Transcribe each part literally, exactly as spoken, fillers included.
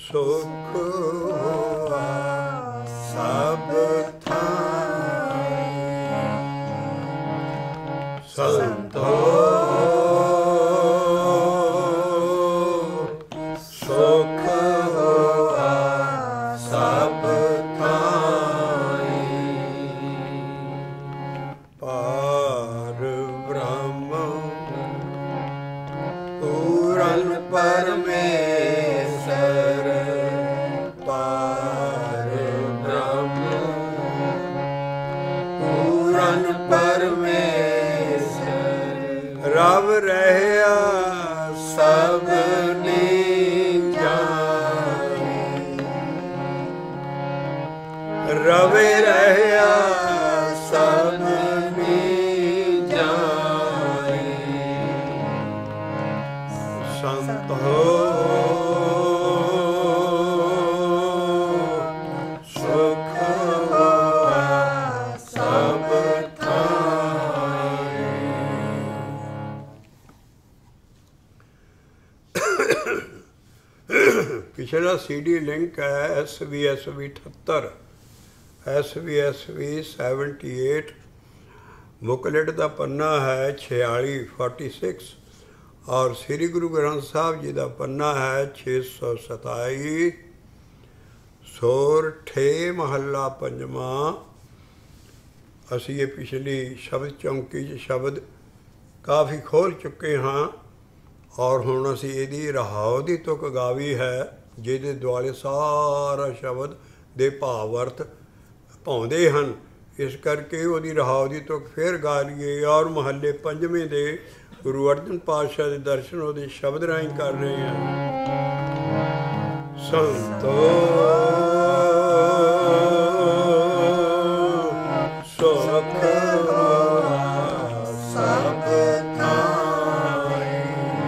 ਸੁਖ ਹੋਆ ਸਭ ਥਾਈ। ਸੰਤੋ ਸੁਖ ਹੋਆ ਸਭ ਥਾਈ। ਪਾਰ ਬ੍ਰਹਮ ਪੂਰਨ ਪਰਮੇਸ਼ਰ, ਪਾਰ ਬ੍ਰਹਮ ਪੂਰਨ ਪਰਮੇਸ਼ਰ। ਰਵ ਰਹਿਆ ਸਭਨੀ ਜਾਣੀ, ਰਵੇ ਰਹਿਆ ਸਭਨੀ ਜਾਣੀ। ਸੰਤ ਹੋ ਸੁਖ ਹੋਆ ਸਭ ਥਾਈ। ਪਿਛਲਾ ਸੀ ਡੀ ਲਿੰਕ ਹੈ ਐਸ ਵੀ ਐਸ ਵੀ ਅਠੱਤਰ, S V S V seventy eight. Booklet ਦਾ ਪੰਨਾ ਹੈ ਛਿਆਲੀ ਫੋਰਟੀ ਸਿਕਸ, ਔਰ ਸ੍ਰੀ ਗੁਰੂ ਗ੍ਰੰਥ ਸਾਹਿਬ ਜੀ ਦਾ ਪੰਨਾ ਹੈ ਛੇ ਸੌ ਸਤਾਈ। ਸੋਰਠੇ ਮਹੱਲਾ ਪੰਜਵਾਂ। ਅਸੀਂ ਇਹ ਪਿਛਲੀ ਸ਼ਬਦ ਚੌਂਕੀ 'ਚ ਸ਼ਬਦ ਕਾਫੀ ਖੋਲ੍ਹ ਚੁੱਕੇ ਹਾਂ, ਔਰ ਹੁਣ ਅਸੀਂ ਇਹਦੀ ਰਹਾਉ ਦੀ ਤੁਕ ਗਾਵੀ ਹੈ, ਜਿਹਦੇ ਦੁਆਲੇ ਸਾਰਾ ਸ਼ਬਦ ਦੇ ਭਾਵ ਅਰਥ ਭਾਉਂਦੇ ਹਨ। ਇਸ ਕਰਕੇ ਉਹਦੀ ਰਹਾਉ ਦੀ ਤੁਕ ਫਿਰ ਗਾ ਲਈਏ, ਔਰ ਮਹੱਲੇ ਪੰਜਵੇਂ ਦੇ ਗੁਰੂ ਅਰਜਨ ਪਾਤਸ਼ਾਹ ਦੇ ਦਰਸ਼ਨ ਉਹਦੇ ਸ਼ਬਦ ਰਾਹੀਂ ਕਰ ਰਹੇ ਹਾਂ। ਸੰਤੋ ਸੁਖ ਹੋਆ ਸਭ ਥਾਈ।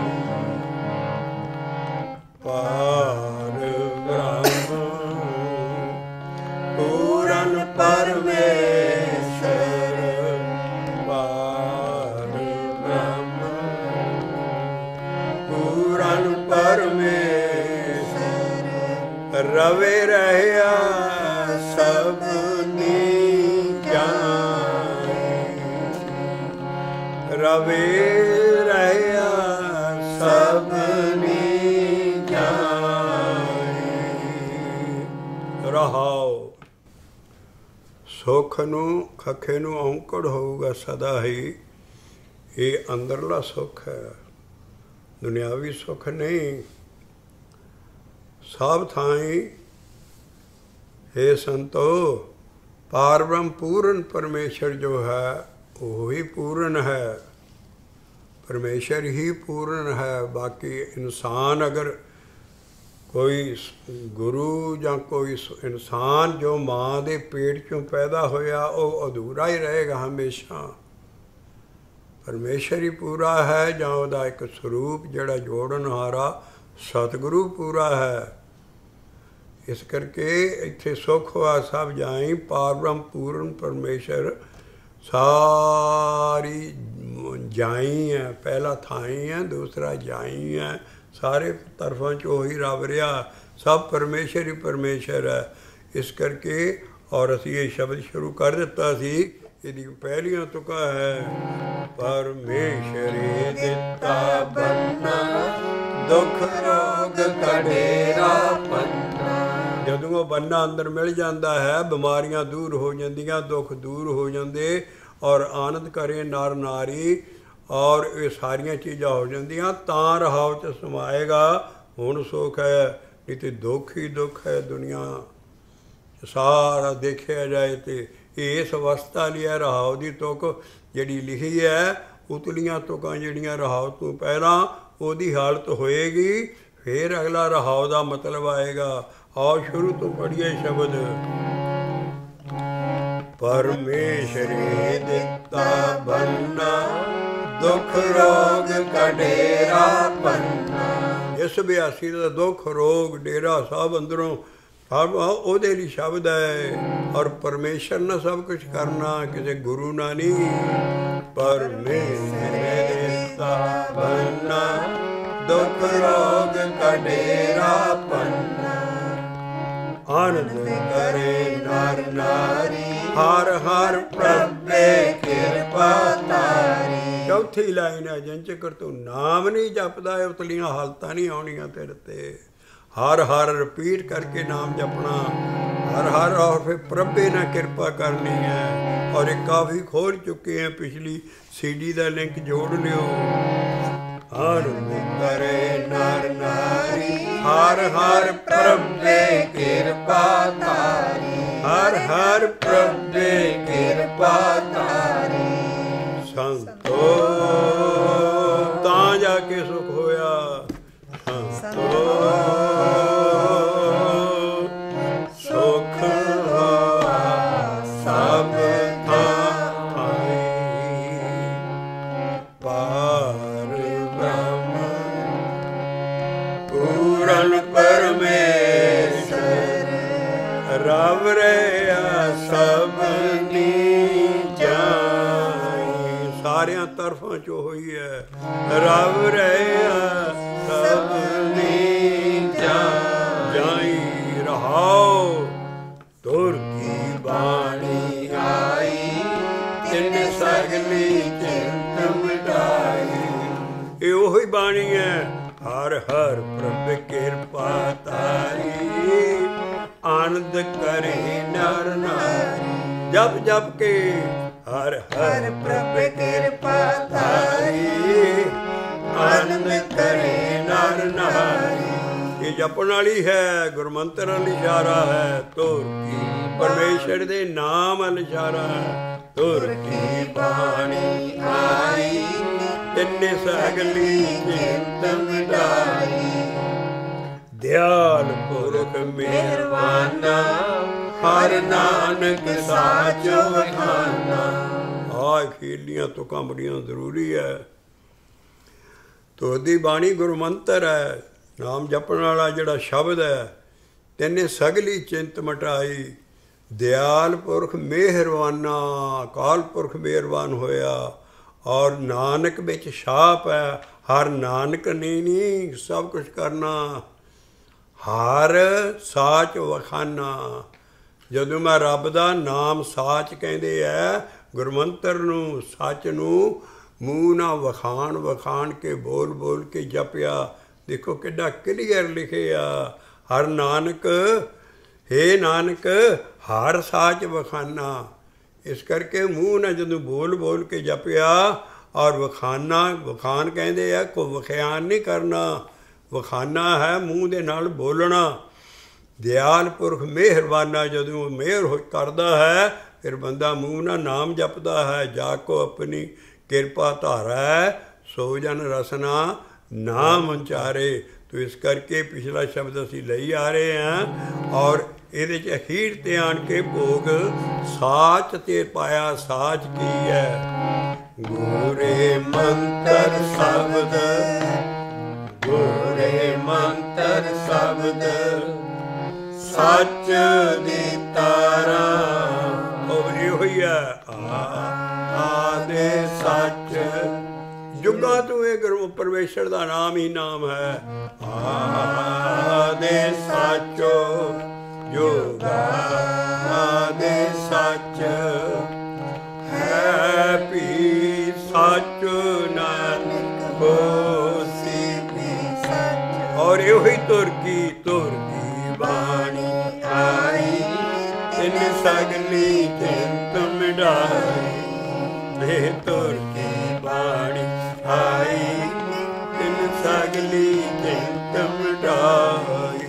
ਪਾਰ ਬ੍ਰਹਮ ਪੂਰਨ ਪਰਮੇਸ਼ਰ, ਪਾਰ ਬ੍ਰਹਮ ਪੂਰਨ ਪਰਮੇਸ਼ਰ। ਰਵੇ ਰਹਿਆ ਸਭਨੀ ਜਾਣੀ, ਰਵੇ ਰਹਿਆ ਸਭਨੀ ਜਾਣੀ। ਰਹਾਉ ਸੁੱਖ ਨੂੰ ਖੱਖੇ ਨੂੰ ਔਂਕੜ ਹੋਊਗਾ ਸਦਾ ਹੀ। ਇਹ ਅੰਦਰਲਾ ਸੁੱਖ ਹੈ, ਦੁਨਿਆਵੀ ਸੁੱਖ ਨਹੀਂ। ਸਭ ਥਾਈਂ हे ਸੰਤੋ, ਪਾਰ ਬ੍ਰਹਮ ਪੂਰਨ ਪਰਮੇਸ਼ਰ ਜੋ ਹੈ ਉਹ ਹੀ ਪੂਰਨ ਹੈ, ਪਰਮੇਸ਼ਰ ਹੀ ਪੂਰਨ ਹੈ। ਬਾਕੀ ਇਨਸਾਨ ਅਗਰ ਕੋਈ ਗੁਰੂ ਜਾਂ ਕੋਈ ਇਨਸਾਨ ਜੋ ਮਾਂ ਦੇ ਪੇਟ 'ਚੋਂ ਪੈਦਾ ਹੋਇਆ, ਉਹ ਅਧੂਰਾ ਹੀ ਰਹੇਗਾ ਹਮੇਸ਼ਾ। ਪਰਮੇਸ਼ਰ ਹੀ ਪੂਰਾ ਹੈ, ਜਾਂ ਉਹਦਾ ਇੱਕ ਸਰੂਪ ਜਿਹੜਾ ਜੋੜਨਹਾਰਾ ਸਤਿਗੁਰੂ ਪੂਰਾ ਹੈ। ਇਸ ਕਰਕੇ ਇੱਥੇ ਸੁੱਖ ਹੋਆ ਸਭ ਜਾਈ, ਪਾਰ ਬ੍ਰਹਮ ਪੂਰਨ ਪਰਮੇਸ਼ਰ। ਸਾਰੀ ਜਾਈ ਹੈ, ਪਹਿਲਾ ਥਾਈ ਹੈ, ਦੂਸਰਾ ਜਾਈ ਹੈ। ਸਾਰੇ ਤਰਫਾਂ 'ਚ ਉਹੀ ਰੱਬ ਰਿਹਾ, ਸਭ ਪਰਮੇਸ਼ਰ ਹੀ ਪਰਮੇਸ਼ਰ ਹੈ। ਇਸ ਕਰਕੇ ਔਰ ਅਸੀਂ ਇਹ ਸ਼ਬਦ ਸ਼ੁਰੂ ਕਰ ਦਿੱਤਾ ਸੀ, ਇਹਦੀ ਪਹਿਲੀਆਂ ਤੁਕਾਂ ਹੈ। ਪਰਮੇਸ਼ਰੇ ਦਿੱਤਾ ਬੰਨਾ, ਦੁੱਖ ਰੋਗ ਕਢੇਰਾ ਪੰਨਾ। ਜਦੋਂ ਉਹ ਬੰਨਾ ਅੰਦਰ ਮਿਲ ਜਾਂਦਾ ਹੈ, ਬਿਮਾਰੀਆਂ ਦੂਰ ਹੋ ਜਾਂਦੀਆਂ, ਦੁੱਖ ਦੂਰ ਹੋ ਜਾਂਦੇ, ਔਰ ਆਨੰਦ ਕਰੇ ਨਰ ਨਾਰੀ, ਔਰ ਇਹ ਸਾਰੀਆਂ ਚੀਜ਼ਾਂ ਹੋ ਜਾਂਦੀਆਂ, ਤਾਂ ਰਹਾਉ 'ਚ ਸਮਾਏਗਾ। ਹੁਣ ਸੁੱਖ ਹੈ, ਨਹੀਂ ਤੇ ਦੁੱਖ ਹੀ ਦੁੱਖ ਹੈ। ਦੁਨੀਆ ਸਾਰਾ ਦੇਖਿਆ ਜਾਏ ਤੇ ਇਸ ਅਵਸਥਾ ਲਈ ਹੈ ਰਹਾਉ ਦੀ ਤੁਕ ਜਿਹੜੀ ਲਿਖੀ ਹੈ। ਉਤਲੀਆਂ ਤੁਕਾਂ ਜਿਹੜੀਆਂ ਰਹਾਉ ਤੋਂ ਪਹਿਲਾਂ ਉਹਦੀ ਹਾਲਤ ਹੋਏਗੀ, ਫਿਰ ਅਗਲਾ ਰਹਾਉ ਦਾ ਮਤਲਬ ਆਏਗਾ। ਆਓ ਸ਼ੁਰੂ ਤੋਂ ਪੜ੍ਹੀਏ ਸ਼ਬਦ। ਪਰਮੇਸ਼ਰੇ ਦਿੱਤਾ ਬੰਨਾ, ਦੁੱਖ ਰੋਗ ਕਢੇਰਾ ਪੰਨਾ। ਜਿਸ ਬਿਆਸੀ ਦਾ ਦੁੱਖ ਰੋਗ ਡੇਰਾ ਸਭ ਅੰਦਰੋਂ ਸਭ ਉਹਦੇ ਲਈ ਸ਼ਬਦ ਹੈ। ਔਰ ਪਰਮੇਸ਼ਰ ਨੇ ਸਭ ਕੁਛ ਕਰਨਾ, ਕਿਸੇ ਗੁਰੂ ਨਾਲ ਨਹੀਂ। ਪਰਮੇਸ਼ਰੇ ਦਿੱਤਾ ਬੰਨਾ, ਦੁੱਖ ਰੋਗ ਕਢੇਰਾ ਪੰਨਾ। आनंद करे नर नारी, हर हर प्रभे किरपा तारी। चौथी लाइन है, जिन चकर तू नाम नहीं जपदा उतलियां हालतां नहीं आउणियां तेरे ते। हर हर रिपीट करके नाम जपना, हर हर, और फिर प्रभे ने कृपा करनी है। और एक काफ़ी खोल चुके हैं, पिछली सीडी का लिंक जोड़ लियो। आनंद करे नर नारी, हर हर प्रभे कृपा तारी, हर हर प्रभे कृपा तारी। संतो तां जाके सुख होया, संतो सुख होया सब थाई। पार ब्रह्म पूरन परमेश्वर, रब रहा सबनी जाई। सारियां तरफों चो हुई है, रब रहा सबनी जाई। रहाओ तुर की बाणी आई, तिन सगली चिंत मिटाई। ये वही बाणी है, हर हर प्रभ कृपा तारी, आनंद करे नर नारी। जप जप के हर हर प्रभ कृपा तारी, आनंद करे नर नारी। ये जपन वाली है, गुरमंत्र वाल इशारा है। तुर की परमेश्वर दे नाम वाल इशारा है। तुर की बाणी आई, तिन सगली चिंत मिटाई। दयाल पुरख मेहरबाना, हर नानक साचो खाना। आ खीलियां तुकां बड़ियां जरूरी है। तुरदी बाणी गुरमंत्र है, नाम जपण वाला जिहड़ा शब्द है। तिने सगली चिंत मिटाई। दयाल पुरख मेहरबाना, अकाल पुरख मेहरबान होया। और नानक बिच छाप है, हर नानक ने नहीं सब कुछ करना। हर साच वखाना, ਜਦੋਂ मैं रब ਦਾ नाम साच ਕਹਿੰਦੇ ਹੈ, ਗੁਰਮੰਤਰ ਨੂੰ ਸੱਚ ਨੂੰ ਮੂੰਹ ਨਾਲ ਵਖਾਣ ਵਖਾਣ ਕੇ ਬੋਲ ਬੋਲ ਕੇ ਜਪਿਆ। ਦੇਖੋ ਕਿੱਡਾ ਕਲੀਅਰ ਲਿਖਿਆ, ਹਰ ਨਾਨਕ हे ਨਾਨਕ ਹਰ ਸਾਚ ਵਖਾਨਾ। ਇਸ ਕਰਕੇ ਮੂੰਹ ਨਾਲ ਜਦੋਂ ਬੋਲ ਬੋਲ ਕੇ ਜਪਿਆ ਔਰ ਵਖਾਨਾ, ਵਖਾਨ ਕਹਿੰਦੇ ਆ ਕੋ ਵਖਿਆਨ ਨਹੀਂ ਕਰਨਾ, ਵਖਾਨਾ ਹੈ ਮੂੰਹ ਦੇ ਨਾਲ ਬੋਲਣਾ। ਦਿਆਲ ਪੁਰਖ ਮਿਹਰਬਾਨਾ, ਜਦੋਂ ਮਿਹਰ ਹੋ ਕਰਦਾ ਹੈ ਫਿਰ ਬੰਦਾ ਮੂੰਹ ਨਾਲ ਨਾਮ ਜਪਦਾ ਹੈ। ਜਾ ਕੋ ਆਪਣੀ ਕਿਰਪਾ ਧਾਰੈ, ਸੋ ਜਨ ਰਸਨਾ ਨਾਮ ਉਚਾਰੇ। ਤੋ ਇਸ ਕਰਕੇ ਪਿਛਲਾ ਸ਼ਬਦ ਅਸੀਂ ਲਈ ਆ ਰਹੇ ਹਾਂ ਔਰ ਇਹਦੇ 'ਚ ਅਖੀਰ 'ਤੇ ਆਣ ਕੇ ਭੋਗ ਸਾਚ 'ਤੇ ਪਾਇਆ। ਸਾਚ ਕੀ ਹੈ? ਗੂਰੇ ਮੰਤਰ ਸ਼ਬਦ, ਗੂਰੇ ਮੰਤਰ ਸ਼ਬਦ ਸੱਚ ਦੀ ਤਾਰਾ। ਉਹ ਇਹੋ ਹੀ ਹੈ ਆਦੇ ਸੱਚ। ਜੁਗਾਂ ਤੋਂ ਇਹ ਗੁਰੂ ਪਰਮੇਸ਼ਰ ਦਾ ਨਾਮ ਹੀ ਨਾਮ ਹੈ। ਆਦੇ ਸੱਚੋ ਜੁਗਾ ਆਦੇ ਸੱਚ ਹੈ ਭੀ ਸੱਚ ਨਾਨਕ ਹੋਸੀ ਭੀ ਸੱਚ। ਔਰ ਇਹੋ ਹੀ ਤੁਰ ਕੀ ਤੁਰ ਕੀ ਬਾਣੀ ਆਈ, ਤਿੰਨ ਸਗਲੀ ਚਿੰਤ ਮਿਟਾਈ। ਵੇ ਤੁਰ ਕੀ ਬਾਣੀ ਆਈ, ਤਿੰਨ ਸਗਲੀ ਚਿੰਤ ਮਿਟਾਈ।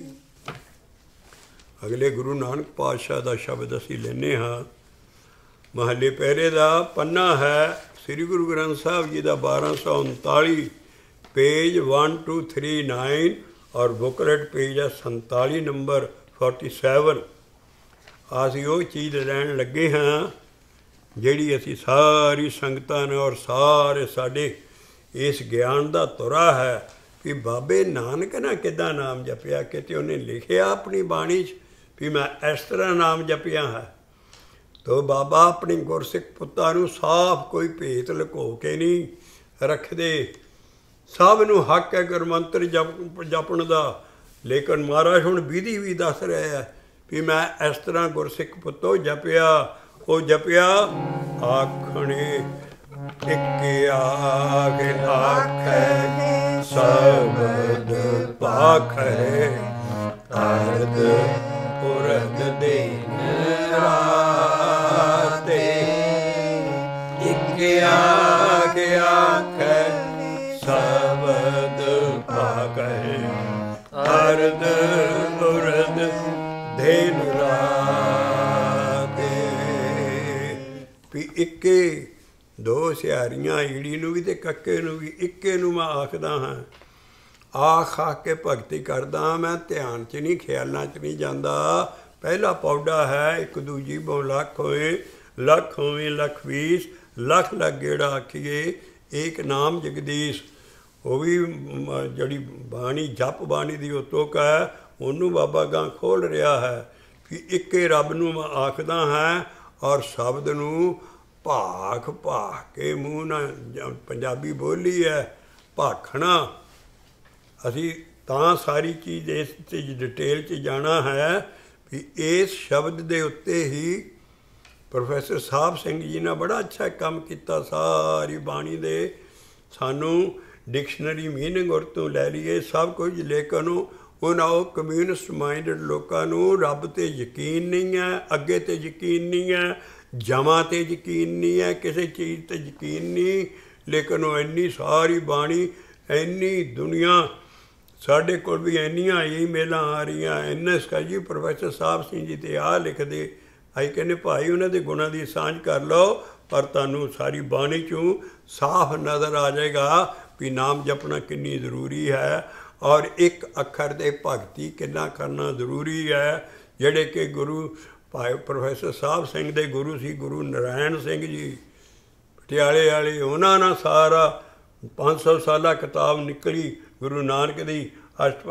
ਅਗਲੇ ਗੁਰੂ ਨਾਨਕ ਪਾਤਸ਼ਾਹ ਦਾ ਸ਼ਬਦ ਅਸੀਂ ਲੈਂਦੇ ਹਾਂ। ਮਹੱਲੇ ਪਹਿਰੇ ਦਾ ਪੰਨਾ ਹੈ ਸ੍ਰੀ ਗੁਰੂ ਗ੍ਰੰਥ ਸਾਹਿਬ ਜੀ ਦਾ ਬਾਰਾਂ ਸੌ ਉਨਤਾਲੀ, page one two three nine ਔਰ ਬੁਕਲੇਟ ਪੇਜ ਹੈ ਸੰਤਾਲੀ ਨੰਬਰ ਫੋਰਟੀ ਸੈਵਨ। ਅਸੀਂ ਉਹ ਚੀਜ਼ ਲੈਣ ਲੱਗੇ ਹਾਂ ਜਿਹੜੀ ਅਸੀਂ ਸਾਰੀ ਸੰਗਤਾਂ ਨੇ ਔਰ ਸਾਰੇ ਸਾਡੇ ਇਸ ਗਿਆਨ ਦਾ ਤੁਰਾ ਹੈ ਵੀ ਬਾਬੇ ਨਾਨਕ ਨੇ ਕਿੱਦਾਂ ਨਾਮ ਜਪਿਆ। ਕਿਤੇ ਉਹਨੇ ਲਿਖਿਆ ਆਪਣੀ ਬਾਣੀ 'ਚ ਵੀ ਮੈਂ ਇਸ ਤਰ੍ਹਾਂ ਨਾਮ ਜਪਿਆ ਹੈ। ਤੋ ਬਾਬਾ ਆਪਣੀ ਗੁਰਸਿੱਖ ਪੁੱਤਾਂ ਨੂੰ ਸਾਫ਼ ਕੋਈ ਭੇਤ ਲੁਕੋ ਕੇ ਨਹੀਂ ਰੱਖਦੇ। ਸਭ ਨੂੰ ਹੱਕ ਹੈ ਗੁਰਮੰਤਰ ਜਪ ਜਪਣ ਦਾ। ਲੇਕਿਨ ਮਹਾਰਾਜ ਹੁਣ ਵਿਧੀ ਵੀ ਦੱਸ ਰਿਹਾ ਹੈ भी मैं इस तरह गुरसिख पुत्तो जपिया। वो जपिया आखणे एक आख आखै शब्द पाखै अर्ध पुरद दिन राते। एक आख आखै शब्द पाखै अर्ध पुरद दिन राते। भी इक्के दो सियारियां ईड़ी नूं भी ते कक्के नूं भी इक्के नूं मैं आखदा हाँ। आख आख के भगती करदा मैं, ध्यान च नहीं ख्यालां च नहीं जांदा। पहला पौड़ा है एक दूजी बो लख होए, लख होवे लख बीस, लख लख गेड़ा आखिए एक नाम जगदीश। वो भी जड़ी बाणी जप बाणी दी उतोक है, ਉਹਨੂੰ ਬਾਬਾ ਗਾਂ ਖੋਲ ਰਿਹਾ ਹੈ ਕਿ ਇੱਕੇ ਰੱਬ ਨੂੰ ਮੈਂ ਆਖਦਾ ਹਾਂ। ਔਰ ਸ਼ਬਦ ਨੂੰ ਭਾਖ ਭਾਖ ਕੇ ਮੂੰਹ ਨਾਲ, ਪੰਜਾਬੀ ਬੋਲੀ ਹੈ ਭਾਖਣਾ। ਅਸੀਂ ਤਾਂ ਸਾਰੀ ਚੀਜ਼ ਇਸ 'ਚ ਡਿਟੇਲ 'ਚ ਜਾਣਾ ਹੈ ਵੀ ਇਸ ਸ਼ਬਦ ਦੇ ਉੱਤੇ ਹੀ ਪ੍ਰੋਫੈਸਰ ਸਾਹਿਬ ਸਿੰਘ ਜੀ ਨੇ ਬੜਾ ਅੱਛਾ ਕੰਮ ਕੀਤਾ। ਸਾਰੀ ਬਾਣੀ ਦੇ ਸਾਨੂੰ ਡਿਕਸ਼ਨਰੀ ਮੀਨਿੰਗ ਔਰ ਤੋਂ ਲੈ ਲਈਏ ਸਭ ਕੁਝ, ਲੇਕਿਨ ਉਹਨਾਂ ਉਹ ਕਮਿਊਨਿਸਟ ਮਾਈਂਡਡ ਲੋਕਾਂ ਨੂੰ ਰੱਬ 'ਤੇ ਯਕੀਨ ਨਹੀਂ ਹੈ, ਅੱਗੇ 'ਤੇ ਯਕੀਨ ਨਹੀਂ ਹੈ, ਜਮਾਂ 'ਤੇ ਯਕੀਨ ਨਹੀਂ ਹੈ, ਕਿਸੇ ਚੀਜ਼ 'ਤੇ ਯਕੀਨ ਨਹੀਂ। ਲੇਕਿਨ ਉਹ ਇੰਨੀ ਸਾਰੀ ਬਾਣੀ, ਇੰਨੀ ਦੁਨੀਆ, ਸਾਡੇ ਕੋਲ ਵੀ ਇੰਨੀਆਂ ਈਮੇਲਾਂ ਆ ਰਹੀਆਂ, ਇੰਨੇ ਸਕਾ ਜੀ ਪ੍ਰੋਫੈਸਰ ਸਾਹਿਬ ਸਿੰਘ ਜੀ 'ਤੇ ਆਹ ਲਿਖਦੇ। ਅਸੀਂ ਕਹਿੰਦੇ ਭਾਈ ਉਹਨਾਂ ਦੇ ਗੁਣਾਂ ਦੀ ਸਾਂਝ ਕਰ ਲਓ, ਪਰ ਤੁਹਾਨੂੰ ਸਾਰੀ ਬਾਣੀ 'ਚੋਂ ਸਾਫ਼ ਨਜ਼ਰ ਆ ਜਾਏਗਾ ਵੀ ਨਾਮ ਜਪਣਾ ਕਿੰਨੀ ਜ਼ਰੂਰੀ ਹੈ ਔਰ ਇੱਕ ਅੱਖਰ ਦੇ ਭਗਤੀ ਕਿੰਨਾ ਕਰਨਾ ਜ਼ਰੂਰੀ ਹੈ। ਜਿਹੜੇ ਕਿ ਗੁਰੂ ਭਾਈ ਪ੍ਰੋਫੈਸਰ ਸਾਹਿਬ ਸਿੰਘ ਦੇ ਗੁਰੂ ਸੀ ਗੁਰੂ ਨਾਰਾਇਣ ਸਿੰਘ ਜੀ ਪਟਿਆਲੇ ਵਾਲੇ, ਉਹਨਾਂ ਨਾਲ ਸਾਰਾ ਪੰਜ ਸੌ ਸਾਲਾ ਕਿਤਾਬ ਨਿਕਲੀ ਗੁਰੂ ਨਾਨਕ ਦੀ ਅਸ਼ਟ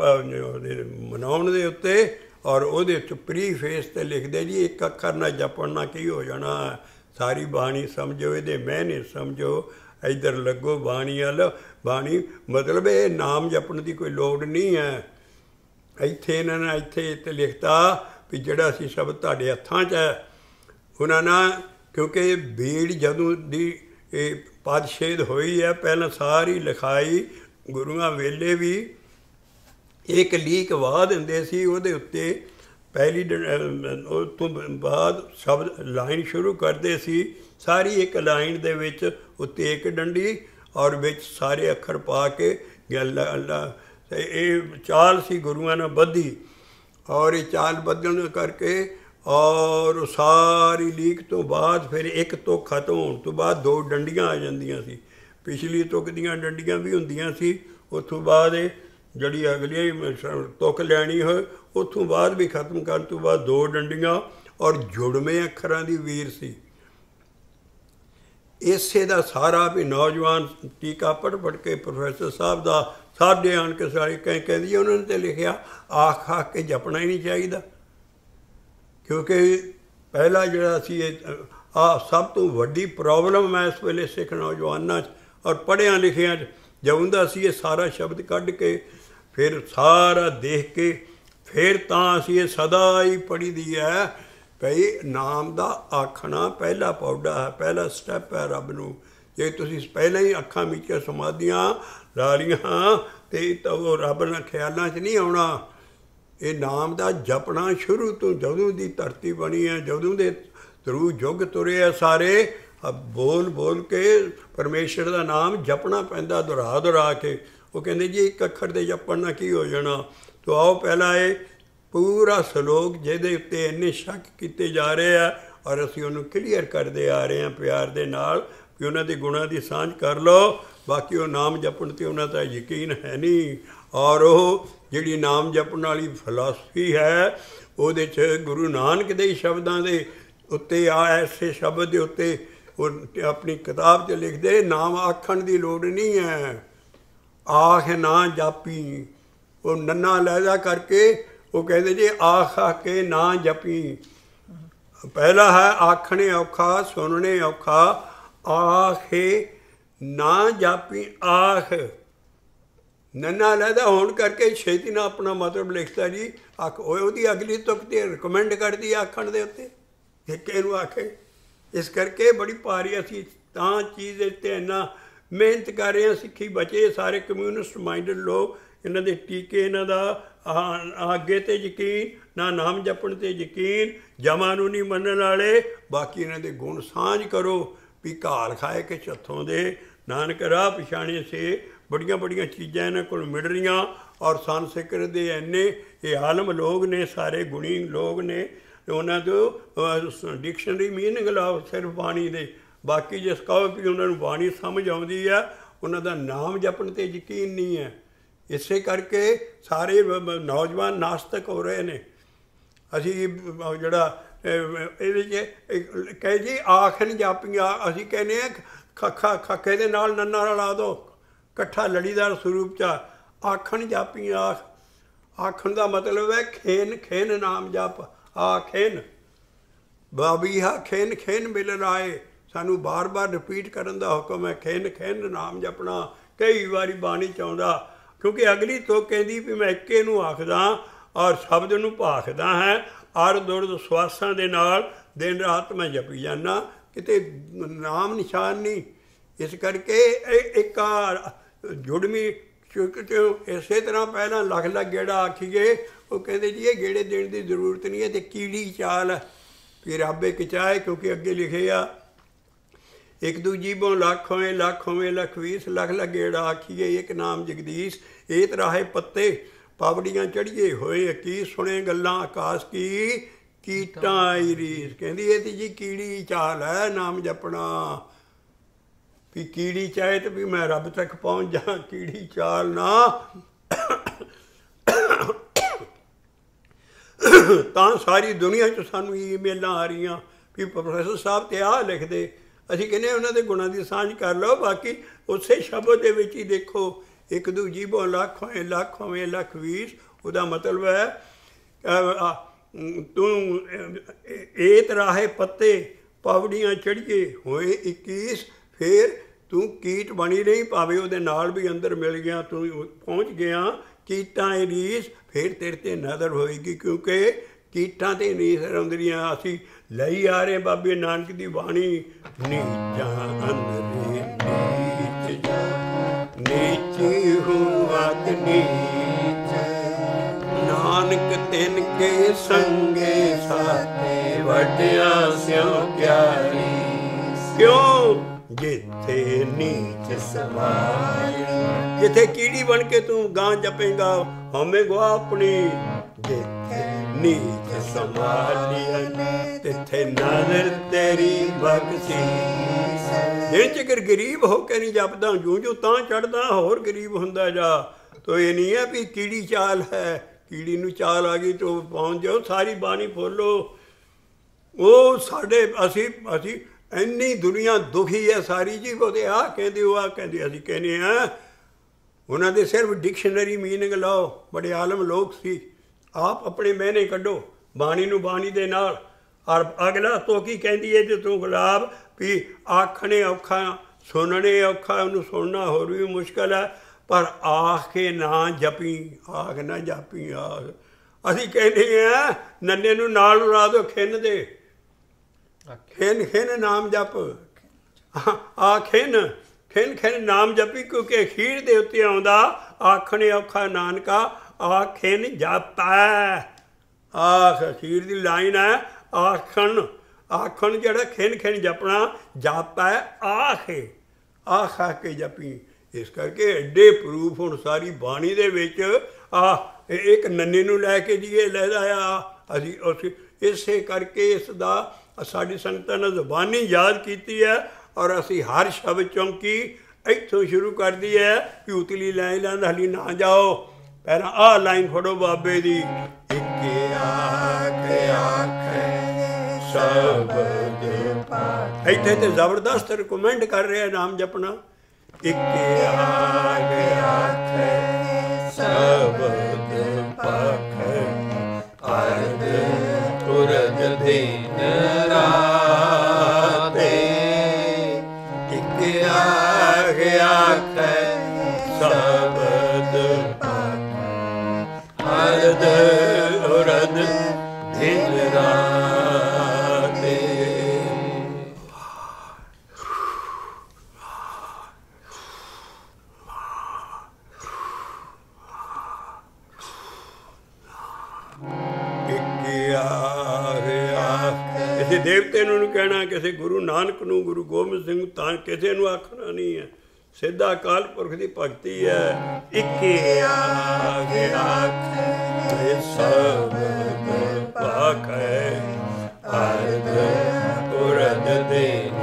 ਮਨਾਉਣ ਦੇ ਉੱਤੇ। ਔਰ ਉਹਦੇ ਉੱਤੇ ਪ੍ਰੀ ਫੇਸ 'ਤੇ ਲਿਖਦੇ ਜੀ ਇੱਕ ਅੱਖਰ ਨਾਲ ਜਪਣ ਨਾਲ ਕੀ ਹੋ ਜਾਣਾ, ਸਾਰੀ ਬਾਣੀ ਸਮਝੋ, ਇਹਦੇ ਮੈਨੇ ਸਮਝੋ, ਇੱਧਰ ਲੱਗੋ ਬਾਣੀ ਵੱਲ। ਬਾਣੀ ਮਤਲਬ ਇਹ ਨਾਮ ਜਪਣ ਦੀ ਕੋਈ ਲੋੜ ਨਹੀਂ ਹੈ। ਇੱਥੇ ਇਹਨਾਂ ਨੇ ਇੱਥੇ ਇੱਥੇ ਲਿਖਤਾ ਵੀ ਜਿਹੜਾ ਅਸੀਂ ਸ਼ਬਦ ਤੁਹਾਡੇ ਹੱਥਾਂ 'ਚ ਹੈ। ਉਹਨਾਂ ਨਾਲ ਕਿਉਂਕਿ ਬੀੜ ਜਦੋਂ ਦੀ ਇਹ ਪਦਛੇਦ ਹੋਈ ਹੈ, ਪਹਿਲਾਂ ਸਾਰੀ ਲਿਖਾਈ ਗੁਰੂਆਂ ਵੇਲੇ ਵੀ ਇੱਕ ਲੀਕ ਵਾਹ ਦਿੰਦੇ ਸੀ, ਉਹਦੇ ਉੱਤੇ ਪਹਿਲੀ ਉਹ ਤੋਂ ਬਾਅਦ ਸ਼ਬਦ ਲਾਈਨ ਸ਼ੁਰੂ ਕਰਦੇ ਸੀ, ਸਾਰੀ ਇੱਕ ਲਾਈਨ ਦੇ ਵਿੱਚ ਉੱਤੇ ਇੱਕ ਡੰਡੀ ਔਰ ਵਿੱਚ ਸਾਰੇ ਅੱਖਰ ਪਾ ਕੇ ਗੱਲ ਅੱਲਾ। ਇਹ ਚਾਲ ਸੀ ਗੁਰੂਆਂ ਨਾਲ ਬੱਧੀ, ਔਰ ਇਹ ਚਾਲ ਬੱਧਣ ਕਰਕੇ ਔਰ ਸਾਰੀ ਲੀਕ ਤੋਂ ਬਾਅਦ ਫਿਰ ਇੱਕ ਤੁਕ ਖਤਮ ਹੋਣ ਤੋਂ ਬਾਅਦ ਦੋ ਡੰਡੀਆਂ ਆ ਜਾਂਦੀਆਂ ਸੀ। ਪਿਛਲੀ ਤੁਕ ਦੀਆਂ ਡੰਡੀਆਂ ਵੀ ਹੁੰਦੀਆਂ ਸੀ, ਉੱਥੋਂ ਬਾਅਦ ਇਹ ਜਿਹੜੀ ਅਗਲੀ ਤੁਕ ਲੈਣੀ ਹੋਏ ਉੱਥੋਂ ਬਾਅਦ ਵੀ ਖਤਮ ਕਰਨ ਤੋਂ ਬਾਅਦ ਦੋ ਡੰਡੀਆਂ ਔਰ ਜੁੜਵੇਂ ਅੱਖਰਾਂ ਦੀ ਵੀਰ ਸੀ। ਇਸੇ ਦਾ ਸਾਰਾ ਵੀ ਨੌਜਵਾਨ ਟੀਕਾ ਪੜ੍ਹ ਪੜ੍ਹ ਕੇ ਪ੍ਰੋਫੈਸਰ ਸਾਹਿਬ ਦਾ ਸਾਡੇ ਆਣ ਕੇ ਸਾਰੀ ਕਹਿ ਕਹਿੰਦੀ ਉਹਨਾਂ ਨੇ ਤਾਂ ਲਿਖਿਆ ਆਖ ਆਖ ਕੇ ਜਪਣਾ ਹੀ ਨਹੀਂ ਚਾਹੀਦਾ, ਕਿਉਂਕਿ ਪਹਿਲਾ ਜਿਹੜਾ ਸੀ ਇਹ ਆਹ ਸਭ ਤੋਂ ਵੱਡੀ ਪ੍ਰੋਬਲਮ ਮੈਂ ਇਸ ਵੇਲੇ ਸਿੱਖ ਨੌਜਵਾਨਾਂ 'ਚ ਔਰ ਪੜ੍ਹਿਆਂ ਲਿਖਿਆਂ 'ਚ ਜਾਉਂਦਾ ਸੀ। ਇਹ ਸਾਰਾ ਸ਼ਬਦ ਕੱਢ ਕੇ ਫਿਰ ਸਾਰਾ ਦੇਖ ਕੇ ਫਿਰ ਤਾਂ ਅਸੀਂ ਇਹ ਸਦਾ ਹੀ ਪੜ੍ਹੀ ਦੀ ਹੈ ਭਈ ਨਾਮ ਦਾ ਆਖਣਾ ਪਹਿਲਾ ਪੌੜਾ ਹੈ, ਪਹਿਲਾ ਸਟੈਪ ਹੈ ਰੱਬ ਨੂੰ। ਜੇ ਤੁਸੀਂ ਪਹਿਲਾਂ ਹੀ ਅੱਖਾਂ ਮੀਚੀਆਂ ਸਮਾਧੀਆਂ ਲਾ ਲਈਆਂ ਅਤੇ ਤਾਂ ਉਹ ਰੱਬ ਨਾਲ ਖਿਆਲਾਂ 'ਚ ਨਹੀਂ ਆਉਣਾ। ਇਹ ਨਾਮ ਦਾ ਜਪਣਾ ਸ਼ੁਰੂ ਤੋਂ ਜਦੋਂ ਦੀ ਧਰਤੀ ਬਣੀ ਹੈ, ਜਦੋਂ ਦੇ ਥਰੂ ਯੁੱਗ ਤੁਰੇ ਆ ਸਾਰੇ, ਬੋਲ ਬੋਲ ਕੇ ਪਰਮੇਸ਼ਰ ਦਾ ਨਾਮ ਜਪਣਾ ਪੈਂਦਾ ਦੁਹਰਾ ਦੁਹਰਾ ਕੇ। ਉਹ ਕਹਿੰਦੇ ਜੀ ਇੱਕ ਅੱਖਰ ਦੇ ਜਪਣ ਨਾਲ ਕੀ ਹੋ ਜਾਣਾ। ਤੋ ਆਓ ਪਹਿਲਾਂ ਇਹ ਪੂਰਾ ਸਲੋਕ ਜਿਹਦੇ ਉੱਤੇ ਇੰਨੇ ਸ਼ੱਕ ਕੀਤੇ ਜਾ ਰਹੇ ਆ ਔਰ ਅਸੀਂ ਉਹਨੂੰ ਕਲੀਅਰ ਕਰਦੇ ਆ ਰਹੇ ਹਾਂ ਪਿਆਰ ਦੇ ਨਾਲ ਕਿ ਉਹਨਾਂ ਦੇ ਗੁਣਾਂ ਦੀ ਸਾਂਝ ਕਰ ਲਓ। ਬਾਕੀ ਉਹ ਨਾਮ ਜਪਣ 'ਤੇ ਉਹਨਾਂ ਦਾ ਯਕੀਨ ਹੈ ਨਹੀਂ। ਔਰ ਉਹ ਜਿਹੜੀ ਨਾਮ ਜਪਣ ਵਾਲੀ ਫਿਲਾਸਫੀ ਹੈ ਉਹਦੇ 'ਚ ਗੁਰੂ ਨਾਨਕ ਦੇ ਸ਼ਬਦਾਂ ਦੇ ਉੱਤੇ ਆ ਐਸੇ ਸ਼ਬਦ ਦੇ ਉੱਤੇ ਉਹ ਆਪਣੀ ਕਿਤਾਬ 'ਚ ਲਿਖਦੇ ਨਾਮ ਆਖਣ ਦੀ ਲੋੜ ਨਹੀਂ ਹੈ। ਆਖ ਨਾ ਜਾਪੀ, ਉਹ ਨੰਨਾ ਲਹਿਦਾ ਕਰਕੇ ਉਹ ਕਹਿੰਦੇ ਜੀ ਆਖ ਆਖ ਕੇ ਨਾ ਜਪੀ। ਪਹਿਲਾ ਹੈ ਆਖਣੇ ਔਖਾ ਸੁਣਨੇ ਔਖਾ, ਆਖੇ ਨਾ ਜਾਪੀ ਆਖ। ਨੰਨਾ ਲੈਦਾ ਹੋਣ ਕਰਕੇ ਛੇਤੀ ਨਾਲ ਆਪਣਾ ਮਤਲਬ ਲਿਖਦਾ ਜੀ। ਆਖ ਉਹਦੀ ਅਗਲੀ ਤੁਕ ਤੇ ਰਿਕਮੈਂਡ ਕਰਦੀ ਆਖਣ ਦੇ ਉੱਤੇ ਇੱਕ ਇਹਨੂੰ ਆਖੇ। ਇਸ ਕਰਕੇ ਬੜੀ ਭਾਰੀ ਅਸੀਂ ਤਾਂ ਚੀਜ਼ ਦੇ ਉੱਤੇ ਇੰਨਾ ਮਿਹਨਤ ਕਰ ਰਹੇ ਹਾਂ। ਸਿੱਖੀ ਬਚੇ ਸਾਰੇ ਕਮਿਊਨਿਸਟ ਮਾਈਂਡਡ ਲੋਕ, ਇਹਨਾਂ ਦੇ ਟੀਕੇ, ਇਹਨਾਂ ਦਾ ਅੱਗੇ ਤੇ ਯਕੀਨ, ਨਾ ਨਾਮ ਜਪਣ ਤੇ ਯਕੀਨ, ਜਮਾਂ ਨੂੰ ਨਹੀਂ ਮੰਨਣ ਵਾਲੇ। ਬਾਕੀ ਇਹਨਾਂ ਦੇ ਗੁਣ ਸਾਂਝ ਕਰੋ ਵੀ ਘਾਲ ਖਾਏ ਕਿ ਛੱਥੋਂ ਦੇ ਨਾਨਕ ਰਾਹ ਪਛਾਣੇ ਸੇ। ਬੜੀਆਂ ਬੜੀਆਂ ਚੀਜ਼ਾਂ ਇਹਨਾਂ ਕੋਲ ਮਿਲ ਰਹੀਆਂ। ਔਰ ਸੰਸਕ੍ਰਿਤ ਦੇ ਇੰਨੇ ਇਹ ਆਲਮ ਲੋਕ ਨੇ, ਸਾਰੇ ਗੁਣੀ ਲੋਕ ਨੇ, ਉਹਨਾਂ ਤੋਂ ਡਿਕਸ਼ਨਰੀ ਮੀਨਿੰਗ ਲਾਓ ਸਿਰਫ ਬਾਣੀ ਦੇ। ਬਾਕੀ ਜਿਸ ਕਹੋ ਵੀ ਉਹਨਾਂ ਨੂੰ ਬਾਣੀ ਸਮਝ ਆਉਂਦੀ ਆ, ਉਹਨਾਂ ਦਾ ਨਾਮ ਜਪਣ 'ਤੇ ਯਕੀਨ ਨਹੀਂ ਹੈ। ਇਸੇ ਕਰਕੇ ਸਾਰੇ ਨੌਜਵਾਨ ਨਾਸਤਕ ਹੋ ਰਹੇ ਨੇ। ਅਸੀਂ ਜਿਹੜਾ ਇਹਦੇ 'ਚ ਕਹੇ ਜੀ ਆਖ ਨਹੀਂ ਜਾਪੀਆਂ, ਅਸੀਂ ਕਹਿੰਦੇ ਹਾਂ ਖੱਖਾ ਖੱਖੇ ਦੇ ਨਾਲ ਨੰਨਾ ਰਲਾ ਦਿਓ, ਇਕੱਠਾ ਲੜੀਦਾਰ ਸਰੂਪ 'ਚ ਆਖਣ ਜਾਪੀ ਆਖ। ਆਖਣ ਦਾ ਮਤਲਬ ਹੈ ਖੇਨ ਖੇਨ ਨਾਮ ਜਪ। ਆਖੇਨ ਬਾਬੀਹਾ ਖੇਨ ਖੇਨ ਮਿਲ ਰਾਏ। ਸਾਨੂੰ ਬਾਰ ਬਾਰ ਰਿਪੀਟ ਕਰਨ ਦਾ ਹੁਕਮ ਹੈ। ਖੇਨ ਖੇਨ ਨਾਮ ਜਪਣਾ ਕਈ ਵਾਰੀ ਬਾਣੀ 'ਚ ਆਉਂਦਾ, ਕਿਉਂਕਿ ਅਗਲੀ ਤੋਂ ਕਹਿੰਦੀ ਵੀ ਮੈਂ ਇੱਕੇ ਨੂੰ ਆਖਦਾ ਔਰ ਸ਼ਬਦ ਨੂੰ ਭਾਖਦਾ ਹੈ। ਅਰ ਦੁਰਦ ਸਵਾਸਾਂ ਦੇ ਨਾਲ ਦਿਨ ਰਾਤ ਮੈਂ ਜਪੀ ਜਾਂਦਾ, ਕਿਤੇ ਨਾਮ ਨਿਸ਼ਾਨ ਨਹੀਂ। ਇਸ ਕਰਕੇ ਇਹ ਇੱਕ ਜੁੜਵੀਂ ਇਸੇ ਤਰ੍ਹਾਂ ਪਹਿਲਾਂ ਲੱਖ ਲੱਖ ਗੇੜਾ ਆਖੀਏ। ਉਹ ਕਹਿੰਦੇ ਜੀ ਇਹ ਗੇੜੇ ਦੇਣ ਦੀ ਜ਼ਰੂਰਤ ਨਹੀਂ ਹੈ, ਅਤੇ ਕੀੜੀ ਚਾਲ ਹੈ ਵੀ ਰੱਬ ਇੱਕ ਚਾਹੇ। ਕਿਉਂਕਿ ਅੱਗੇ ਲਿਖੇ ਆ ਇੱਕ ਦੂਜੀ ਬੋਂ ਲੱਖ ਹੋਵੇਂ ਲੱਖ ਹੋਵੇਂ ਲੱਖ ਵੀਸ ਲੱਖ ਲੱਖ ਗੇੜਾ ਆਖੀਏ। ਇੱਕ ਨਾਮ ਜਗਦੀਸ਼ ਏਤ ਰਾਹੇ ਪੱਤੇ ਪਾਵੜੀਆਂ ਚੜ੍ਹੀਏ ਹੋਏ ਕੀ ਸੁਣੇ ਗੱਲਾਂ ਆਕਾਸ਼ ਕੀ ਕੀਟਾਂ ਆਈ ਰੀਸ। ਕਹਿੰਦੀ ਇਹ ਤੇ ਜੀ ਕੀੜੀ ਚਾਲ ਹੈ ਨਾਮ ਜਪਣਾ। ਵੀ ਕੀੜੀ ਚਾਹੇ ਤੇ ਵੀ ਮੈਂ ਰੱਬ ਤੱਕ ਪਹੁੰਚ ਜਾ, ਕੀੜੀ ਚਾਲ ਨਾ। ਤਾਂ ਸਾਰੀ ਦੁਨੀਆ 'ਚ ਸਾਨੂੰ ਈਮੇਲਾਂ ਆ ਰਹੀਆਂ ਵੀ ਪ੍ਰੋਫੈਸਰ ਸਾਹਿਬ ਤੇ ਆਹ ਲਿਖਦੇ। ਅਸੀਂ ਕਹਿੰਦੇ ਉਹਨਾਂ ਦੇ ਗੁਣਾਂ ਦੀ ਸਾਂਝ ਕਰ ਲਓ। ਬਾਕੀ ਉਸੇ ਸ਼ਬਦ ਦੇ ਵਿੱਚ ਹੀ ਦੇਖੋ ਇੱਕ ਦੂਜੀ ਬੋ ਲੱਖ ਹੋਵੇਂ ਲੱਖ ਹੋਵੇਂ ਲੱਖ ਵੀਸ। ਉਹਦਾ ਮਤਲਬ ਹੈ ਤੂੰ ਏਤ ਰਾਹੇ ਪੱਤੇ ਪਾਵੜੀਆਂ ਚੜ੍ਹੀਏ ਹੋਏ ਇੱਕੀਸ। ਫਿਰ ਤੂੰ ਕੀਟ ਬਣੀ ਰਹੀ, ਭਾਵੇਂ ਉਹਦੇ ਨਾਲ ਵੀ ਅੰਦਰ ਮਿਲ ਗਿਆ, ਤੂੰ ਪਹੁੰਚ ਗਿਆ ਕੀਟਾਂ ਇਹ ਰੀਸ। ਫਿਰ ਤੇਰੇ 'ਤੇ ਨਜ਼ਰ ਹੋਏਗੀ, ਕਿਉਂਕਿ ਕੀਟਾਂ 'ਤੇ ਰੀਸ ਰੌਂਦੀਆਂ। ਅਸੀਂ ਲਈ ਆ ਰਹੇ ਬਾਬੇ ਨਾਨਕ ਦੀ ਬਾਣੀ। ਨੀਚਾਂ ਅੰਦਰੇ ਨੀਚ ਨੀਚੀ ਹੂੰ ਅਗ ਨੀਚ, ਨਾਨਕ ਤਿਨ ਕੇ ਸੰਗੇ ਸਾਥੇ ਵੱਡਿਆ ਸਿਉ ਪਿਆਰੀ। ਕਿਉਂ ਜਿੱਥੇ ਨੀਚ ਸਮਾਈ, ਜਿੱਥੇ ਕੀੜੀ ਬਣ ਕੇ ਤੂੰ ਗਾਂ ਜਪੇਗਾ ਹਉਮੈ ਗਵਾ ਆਪਣੀ। ਜਿੱਥੇ ਨੀਚ ਸੰਭਾਲੀਐ ਤਿੱਥੇ ਨਜ਼ਰ ਤੇਰੀ ਬਖਸ਼ੀ। ਜੇ ਚਿਕਰ ਗਰੀਬ ਹੋ ਕੇ ਨਹੀਂ ਜਪਦਾ, ਜੂੰ ਜੂੰ ਤਾਂ ਚੜ੍ਹਦਾ ਹੋਰ ਗਰੀਬ ਹੁੰਦਾ ਜਾ। ਤੋ ਇਹ ਨਹੀਂ ਹੈ ਵੀ ਕੀੜੀ ਚਾਲ ਹੈ, ਕੀੜੀ ਨੂੰ ਚਾਲ ਆ ਗਈ ਤੋ ਪਹੁੰਚ ਜਾਓ। ਸਾਰੀ ਬਾਣੀ ਫੋਲੋ। ਉਹ ਸਾਡੇ ਅਸੀਂ ਅਸੀਂ ਇੰਨੀ ਦੁਨੀਆ ਦੁਖੀ ਹੈ ਸਾਰੀ ਜੀ। ਉਹਦੇ ਆਹ ਕਹਿੰਦੇ ਉਹ ਆਹ ਕਹਿੰਦੇ। ਅਸੀਂ ਕਹਿੰਦੇ ਹਾਂ ਉਹਨਾਂ ਦੇ ਸਿਰਫ ਡਿਕਸ਼ਨਰੀ ਮੀਨਿੰਗ ਲਾਓ। ਬੜੇ ਆਲਮ ਲੋਕ ਸੀ। ਆਪ ਆਪਣੇ ਮਹਿਨੇ ਕੱਢੋ ਬਾਣੀ ਨੂੰ ਬਾਣੀ ਦੇ ਨਾਲ। ਔਰ ਅਗਲਾ ਤੋਂ ਕੀ ਕਹਿੰਦੀ ਹੈ ਜੇ ਤੂੰ ਗੁਲਾਬ ਵੀ ਆਖਣੇ ਔਖਾ ਸੁਣਨੇ ਔਖਾ, ਉਹਨੂੰ ਸੁਣਨਾ ਹੋਰ ਵੀ ਮੁਸ਼ਕਿਲ ਹੈ। ਪਰ ਆਖ ਕੇ ਨਾ ਜਪੀ, ਆਖ ਨਾ ਜਾਪੀ ਆਖ। ਅਸੀਂ ਕਹਿੰਦੇ ਹਾਂ ਨੰਨੇ ਨੂੰ ਨਾਲ ਉਡਾ ਦਿਓ ਖਿੰਨ ਦੇ। ਖਿੰਨ ਖਿੰਨ ਨਾਮ ਜਪ। ਆ ਖਿੰਨ ਖਿੰਨ ਖਿੰਨ ਨਾਮ ਜਪੀ, ਕਿਉਂਕਿ ਅਖੀਰ ਦੇ ਉੱਤੇ ਆਉਂਦਾ ਆਖਣੇ ਔਖਾ ਨਾਨਕਾ ਆਖਿਨ ਜਪੈ। ਆਖ ਅਖੀਰ ਦੀ ਲਾਈਨ ਹੈ ਆਖਣ। ਆਖਣ ਜਿਹੜਾ ਖਿੰਨ ਖਿੰਨ ਜਪਣਾ ਜਪੈ ਆਖੇ। ਆਖ ਆ ਕੇ ਜਪੀ। ਇਸ ਕਰਕੇ ਐਡੇ ਪ੍ਰੂਫ ਹੁਣ ਸਾਰੀ ਬਾਣੀ ਦੇ ਵਿੱਚ ਆ ਇੱਕ ਨੰਨੇ ਨੂੰ ਲੈ ਕੇ ਜੀ ਇਹ ਲੈਦਾ ਆ। ਅਸੀਂ ਉਸ ਇਸੇ ਕਰਕੇ ਇਸ ਦਾ ਸਾਡੀ ਸੰਗਤਾਂ ਨੇ ਜ਼ੁਬਾਨੀ ਯਾਦ ਕੀਤੀ ਹੈ। ਔਰ ਅਸੀਂ ਹਰ ਸ਼ਬਦ ਚੌਂਕੀ ਇੱਥੋਂ ਸ਼ੁਰੂ ਕਰਦੀ ਹੈ ਕਿ ਉਤਲੀ ਲਾਈਨ ਲਾਂਦਾ ਹਾਲੀ ਨਾ ਜਾਓ। ਪਹਿਲਾਂ ਆਹ ਲਾਈਨ ਫੜੋ ਬਾਬੇ ਦੀ। ਇੱਕ ਆਖ ਆਖੇ ਸ਼ਬਦ ਪਾਠ। ਇੱਥੇ ਤੇ ਜ਼ਬਰਦਸਤ ਰਿਕਮੈਂਡ ਕਰ ਰਿਹਾ ਨਾਮ ਜਪਣਾ। ਇੱਕ ਆਖ ਆਖੇ ਸ਼ਬਦ ਪਾਠ ਅਰਧ ਪੁਰਖ ਦਿਨ ਰਾਤੇ। ਇੱਕ ਆਖ ਆਖੇ ਸ਼ਬਦ ਅਰਧ ਉਰਧ ਦਿਨ ਰਾਤੇ। ਕਿਸੇ ਦੇਵਤੇ ਨੂੰ ਨਹੀਂ ਕਹਿਣਾ, ਕਿਸੇ ਗੁਰੂ ਨਾਨਕ ਨੂੰ, ਗੁਰੂ ਗੋਬਿੰਦ ਸਿੰਘ ਤਾਂ ਕਿਸੇ ਨੂੰ ਆਖਣਾ ਨਹੀਂ ਹੈ। ਸਿੱਧਾ ਅਕਾਲ ਪੁਰਖ ਦੀ ਭਗਤੀ ਹੈ। ਇੱਕੇ ਆਗੇ ਆਖੇ ਸਬਦ ਪਾਖੈ ਅਰਧ ਉਰਧ ਦਿਨ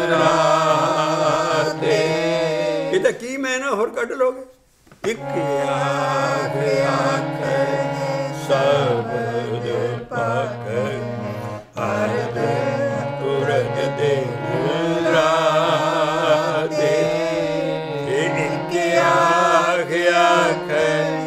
ਰਾਤੇ। ਇਹਦਾ ਕੀ ਮੈਨਾ ਹੋਰ ਕੱਢ ਲੋਗੇ? ਇੱਕੇ ਆਗੇ ਆਖੇ ਸਬਦ ਪਾਖੈ ਅਰਧ ਉਰਧ ਦਿਨ ਰਾਤੇ। ਇੱਕੇ ਆਖੇ ਆਖੇ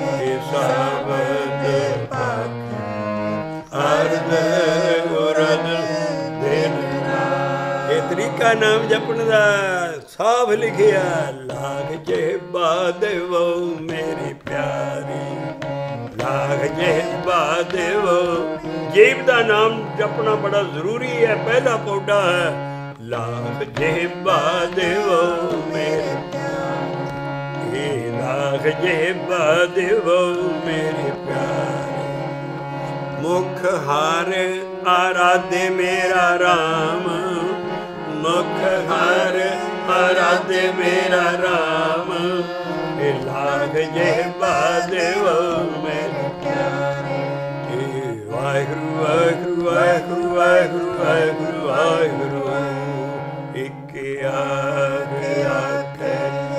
ਸਬਦ ਪਾਖੈ ਅਰਧ ਉਰਧ ਦਿਨ ਰਾਤੇ। ਇਹ ਤਰੀਕਾ ਨਾਮ ਜਪਣ ਦਾ ਸਾਫ ਲਿਖਿਆ। ਲਾਗ ਜਿਹਬਾ ਦੇਵੋ ਮੇਰੀ ਪਿਆਰੀ, ਲਾਗ ਜਿਹਬਾ ਦੇਵੋ। ਜੀਵ ਦਾ ਨਾਮ ਜਪਣਾ ਬੜਾ ਜ਼ਰੂਰੀ ਹੈ, ਪਹਿਲਾ ਪੌੜਾ ਹੈ। ਲਾਗ ਜਿਹਬਾ ਦੇਵੋ ਮੇਰੇ ਪਿਆਰੇ, ਲਾਗ ਜਿਹਬਾ ਦੇਵੋ ਮੇਰੇ ਪਿਆਰੇ। ਮੁਖ ਹਰ ਆਰਾਧੇ ਮੇਰਾ ਰਾਮ, ਮੁਖ ਹਰ ਆਰਾਧੇ ਮੇਰਾ ਰਾਮ। ਲਾਗ ਜਿਹਬਾ ਦੇਵੋ ਮੇਰੇ ਪਿਆਰੇ। ਵਾਹਿਗੁਰੂ ਵਾਹਿਗੁਰੂ ਵਾਹਿਗੁਰੂ ਵਾਹਿਗੁਰੂ ਵਾਹਿਗੁਰੂ ਵਾਹਿਗੁਰੂ। ਇੱਕੇ ਆਖੇ ਆਖੇ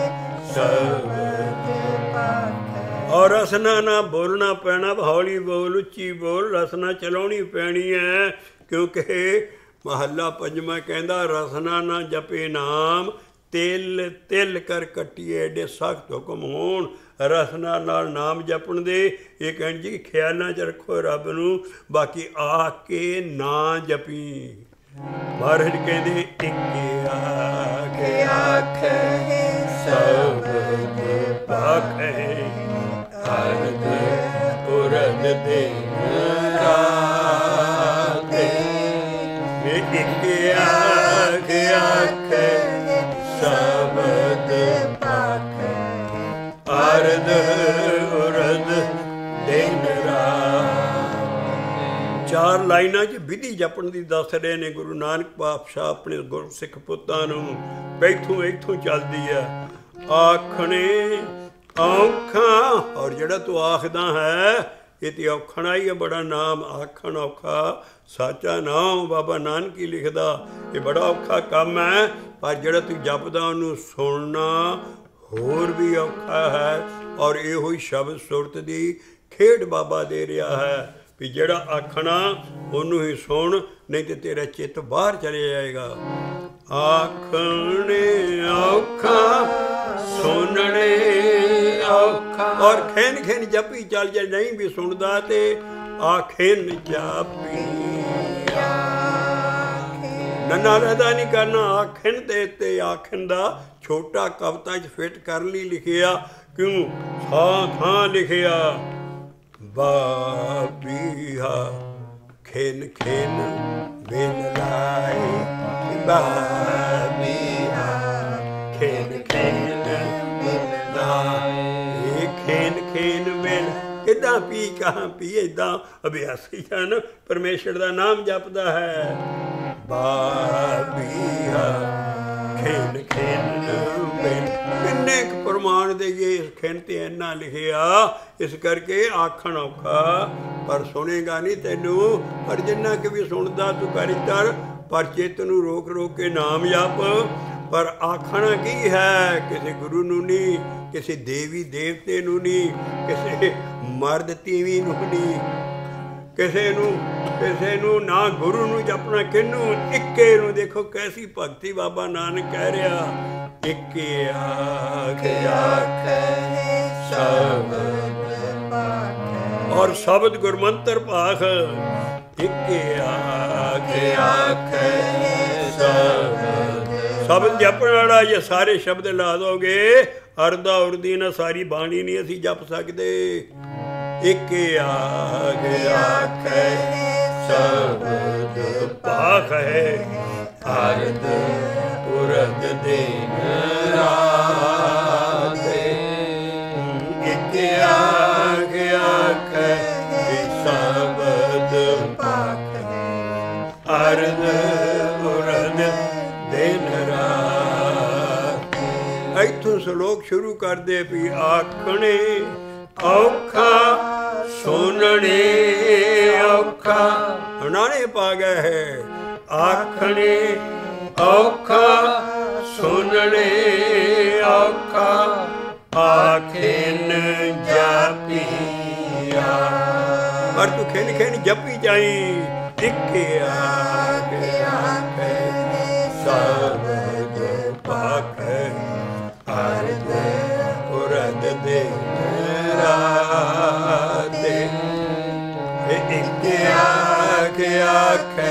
ਸਬਦ ਪਾਖੈ। ਔਰ ਰਸਨਾ ਨਾ ਬੋਲਣਾ ਪੈਣਾ, ਹੌਲੀ ਬੋਲ, ਉੱਚੀ ਬੋਲ, ਰਸਨਾ ਚਲਾਉਣੀ ਪੈਣੀ ਹੈ। ਕਿਉਂਕਿ ਮਹੱਲਾ ਪੰਜਵਾਂ ਕਹਿੰਦਾ ਰਸਨਾ ਨਾ ਜਪੇ ਨਾਮ, ਤਿਲ ਤਿਲ ਕਰ ਕੱਟੀਏ। ਏਡੇ ਸਖਤ ਹੁਕਮ ਹੋਣ ਰਸਨਾ ਨਾਲ ਨਾਮ ਜਪਣ ਦੇ। ਇਹ ਕਹਿਣ ਜੀ ਖਿਆਲਾਂ 'ਚ ਰੱਖੋ ਰੱਬ ਨੂੰ, ਬਾਕੀ ਆ ਕੇ ਨਾ ਜਪੀ। ਮਹਾਰਾਜ ਕਹਿੰਦੇ ਇੱਕੇ ਆਖੇ ਆਖੇ ਸਬਦ ਪਾਖੈ ਅਰਧ ਉਰਧ ਦਿਨ ਰਾਤੇ। ਇੱਕੇ ਆਖੇ ਆਖੇ ਸਬਦ ਪਾਖੈ ਅਰਧ ਉਰਧ ਦਿਨ ਰਾਤ। ਚਾਰ ਲਾਈਨਾਂ 'ਚ ਵਿਧੀ ਜਪਣ ਦੀ ਦੱਸ ਰਹੇ ਨੇ ਗੁਰੂ ਨਾਨਕ ਪਾਤਸ਼ਾਹ ਆਪਣੇ ਗੁਰਸਿੱਖ ਪੁੱਤਾਂ ਨੂੰ। ਇੱਥੋਂ ਇੱਥੋਂ ਚੱਲਦੀ ਆ ਆਖਣੇ ਔਖਾ। ਔਰ ਜਿਹੜਾ ਤੂੰ ਆਖਦਾ ਹੈ ਇਹ ਤੇ ਔਖਣਾ ਹੀ ਹੈ ਬੜਾ। ਨਾਮ ਆਖਣ ਔਖਾ, ਸਾਚਾ ਨਾਮ ਬਾਬਾ ਨਾਨਕ ਹੀ ਲਿਖਦਾ। ਇਹ ਬੜਾ ਔਖਾ ਕੰਮ ਹੈ, ਪਰ ਜਿਹੜਾ ਤੂੰ ਜਪਦਾ ਉਹਨੂੰ ਸੁਣਨਾ ਹੋਰ ਵੀ ਔਖਾ ਹੈ। ਔਰ ਇਹੋ ਹੀ ਸ਼ਬਦ ਸੁਰਤ ਦੀ ਖੇਡ ਬਾਬਾ ਦੇ ਰਿਹਾ ਹੈ ਵੀ ਜਿਹੜਾ ਆਖਣਾ ਉਹਨੂੰ ਹੀ ਸੁਣ, ਨਹੀਂ ਤੇ ਤੇਰਾ ਚਿੱਤ ਬਾਹਰ ਚਲੇ ਜਾਏਗਾ। ਆਖਣੇ ਔਖਾ, ਸੁਣਨੇ ਔਖਾ। ਔਰ ਖੇਨ ਖੇਨ ਜਪੀ ਚੱਲ ਜੇ ਨਹੀਂ ਵੀ ਸੁਣਦਾ ਤੇ ਆਖੇਨ ਜਾਪੀ। ਨੰਨਾ ਰਹਿਦਾ ਨਹੀਂ ਕਰਨਾ। ਆਖਣ ਦੇ ਤੇ ਆਖਣ ਦਾ ਛੋਟਾ ਕਵਿਤਾ 'ਚ ਫਿੱਟ ਕਰਨ ਲਈ ਲਿਖਿਆ। ਕਿਉਂ ਥਾਂ ਥਾਂ ਲਿਖਿਆ। ਬਾਬੀਹਾ ਖੇਨ ਖੇਨ ਬਿਨ ਲਾਏ, ਬਾਬੀਹਾ ਖੇਨ ਖੇਨ ਬਿਨ ਲਾਏ। ਖੇਨ ਖੇਨ ਬਿਨ ਕਿੱਦਾਂ ਪੀ ਕਹਾਂ ਪੀ, ਏਦਾਂ ਅਭਿਆਸੀ ਜਨ ਪਰਮੇਸ਼ਰ ਦਾ ਨਾਮ ਜਪਦਾ ਹੈ। ਬਾਬੀਹਾ ਖੇਨ ਖੇਨ ਬਿਨ। ਕਿੰਨੇ ਕੁ ਪ੍ਰਮਾਣ ਦੇਈਏ ਇਸ ਖੇਨ ਤੇ ਇੰਨਾ ਲਿਖਿਆ। ਇਸ ਕਰਕੇ ਆਖਣ ਔਖਾ ਪਰ ਸੁਣੇਗਾ ਨਹੀਂ ਤੈਨੂੰ। ਪਰ ਜਿੰਨਾ ਕਿ ਵੀ ਸੁਣਦਾ ਤੂੰ ਕਰੀ ਕਰ, ਪਰ ਚਿੱਤ ਨੂੰ ਰੋਕ ਰੋਕ ਕੇ ਨਾਮ ਜਪ। ਪਰ ਆਖਣਾ ਕੀ ਹੈ? ਕਿਸੇ ਗੁਰੂ ਨੂੰ ਨਹੀਂ, ਕਿਸੇ ਦੇਵੀ ਦੇਵਤੇ ਨੂੰ ਨਹੀਂ, ਕਿਸੇ ਮਰਦ ਤੀਵੀਂ ਨੂੰ ਨਹੀਂ, ਕਿਸੇ ਨੂੰ ਕਿਸੇ ਨੂੰ ਨਾ ਗੁਰੂ ਨੂੰ ਜਪਣਾ। ਕਿਹਨੂੰ? ਇੱਕੇ ਨੂੰ। ਦੇਖੋ ਕੈਸੀ ਭਗਤੀ ਬਾਬਾ ਨਾਨਕ ਕਹਿ ਰਿਹਾ। ਇੱਕੇ ਆਖੇ ਆਖੇ ਸ਼ਬਦ ਪਾਖੈ। ਔਰ ਸ਼ਬਦ ਗੁਰਮੰਤਰ ਪਾਖ। ਇੱਕੇ ਆਖੇ ਆਖੇ ਸ਼ਬਦ। ਸ਼ਬਦ ਜਪਣ ਵਾਲਾ ਜੇ ਸਾਰੇ ਸ਼ਬਦ ਲਾ ਦੋਗੇ, ਅਰਦਾ ਉਰਦੀ ਨਾ ਸਾਰੀ ਬਾਣੀ ਨਹੀਂ ਅਸੀਂ ਜਪ ਸਕਦੇ। एक आग आखे शब्द पाखे अर्ध पुरद दिन राते एक आग आखे शब्द पाखे अर्ध पुरद दिन रात। इथों श्लोक शुरू कर दे भी आखने औखा सुनने औखा नाने पा गए है आखने औखा सुनने औखा आखिन जापिया पर तू खेन खेन जपी जाई इक्के आगे आखे शब्द पाखे अर्ध पुरद दिन राते एक आखे आखे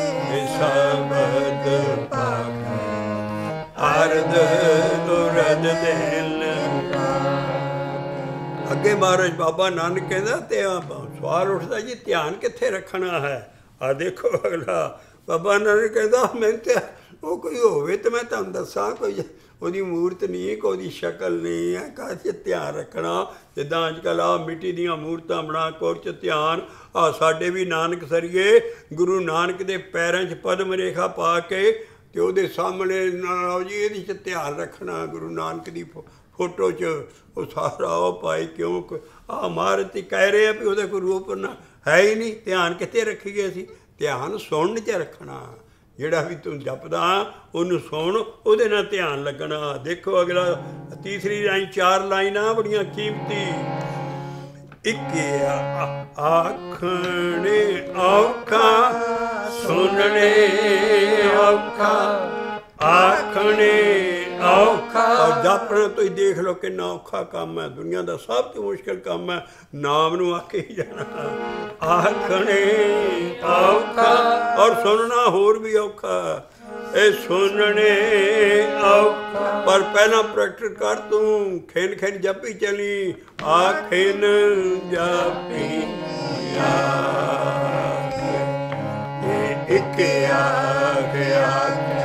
शब्द पाखे अर्ध पुरद दिन। ਅੱਗੇ ਮਹਾਰਾਜ ਬਾਬਾ ਨਾਨਕ ਕਹਿੰਦਾ ਤੇ ਸਵਾਲ ਉੱਠਦਾ ਜੀ ਧਿਆਨ ਕਿੱਥੇ ਰੱਖਣਾ ਹੈ। ਆ ਦੇਖੋ ਅਗਲਾ ਬਾਬਾ ਨਾਨਕ ਕਹਿੰਦਾ ਮੈਨੂੰ ਤੇ ਉਹ ਕੋਈ ਹੋਵੇ ਤੇ ਮੈਂ ਤੁਹਾਨੂੰ ਦੱਸਾਂ ਕੋਈ ਉਹਦੀ ਮੂਰਤ ਨਹੀਂ ਕੋਈ ਸ਼ਕਲ ਨਹੀਂ ਹੈ ਕਾਹਦੇ ਧਿਆਨ ਰੱਖਣਾ। ਜਿੱਦਾਂ ਅੱਜ ਕੱਲ੍ਹ ਆਹ ਮਿੱਟੀ ਦੀਆਂ ਮੂਰਤਾਂ ਬਣਾ ਕੋਰ 'ਚ ਧਿਆਨ ਆ ਸਾਡੇ ਵੀ ਨਾਨਕ ਸਰੀਏ ਗੁਰੂ ਨਾਨਕ ਦੇ ਪੈਰਾਂ 'ਚ ਪਦਮ ਰੇਖਾ ਪਾ ਕੇ ਤੇ ਉਹਦੇ ਸਾਹਮਣੇ ਨਾ ਜੀ ਇਹਦੇ 'ਚ ਧਿਆਨ ਰੱਖਣਾ ਗੁਰੂ ਨਾਨਕ ਦੀ ਫੋਟੋ 'ਚ ਉਹ ਸਾਰਾ ਉਹ ਪਾਈ ਕਿਉਂ ਆਹ ਮਹਾਰਾਜ ਕਹਿ ਰਹੇ ਆ ਵੀ ਉਹਦਾ ਕੋਈ ਰੂਪ ਨਾ ਹੈ ਹੀ ਨਹੀਂ। ਧਿਆਨ ਕਿੱਥੇ ਰੱਖੀਏ ਅਸੀਂ ਧਿਆਨ ਸੁਣਨ 'ਚ ਰੱਖਣਾ ਜਿਹੜਾ ਵੀ ਤੂੰ ਜਪਦਾ ਉਹਨੂੰ ਸੁਣ ਉਹਦੇ ਨਾਲ ਧਿਆਨ ਲੱਗਣਾ। ਦੇਖੋ ਅਗਲਾ ਤੀਸਰੀ ਲਾਈਨ ਚਾਰ ਲਾਈਨਾਂ ਬੜੀਆਂ ਕੀਮਤੀ ਇੱਕ ਆਖਣੇ ਔਖਾ ਸੁਣਨੇ ਔਖਾ ਆਖਣੇ ਔਖਾ ਔਰ ਜਾਪਣਾ ਤੁਸੀਂ ਦੇਖ ਲਓ ਕਿੰਨਾ ਔਖਾ ਕੰਮ ਹੈ। ਦੁਨੀਆ ਦਾ ਸਭ ਤੋਂ ਮੁਸ਼ਕਿਲ ਕੰਮ ਹੈ ਨਾਮ ਨੂੰ ਆਖੇ ਹੀ ਜਾਣਾ। ਆਖਣੇ ਔਖਾ ਔਰ ਸੁਣਨਾ ਹੋਰ ਵੀ ਔਖਾ। ਇਹ ਸੁਣਨੇ ਔਖਾ ਪਰ ਪਹਿਲਾਂ ਪ੍ਰੈਕਟਿਸ ਕਰ ਤੂੰ ਖੇਨ ਖੇਨ ਜਪੀ ਚਲੀ ਆਖਿਨ ਜਪੀ ਇੱਕ ਆਖ ਆਖ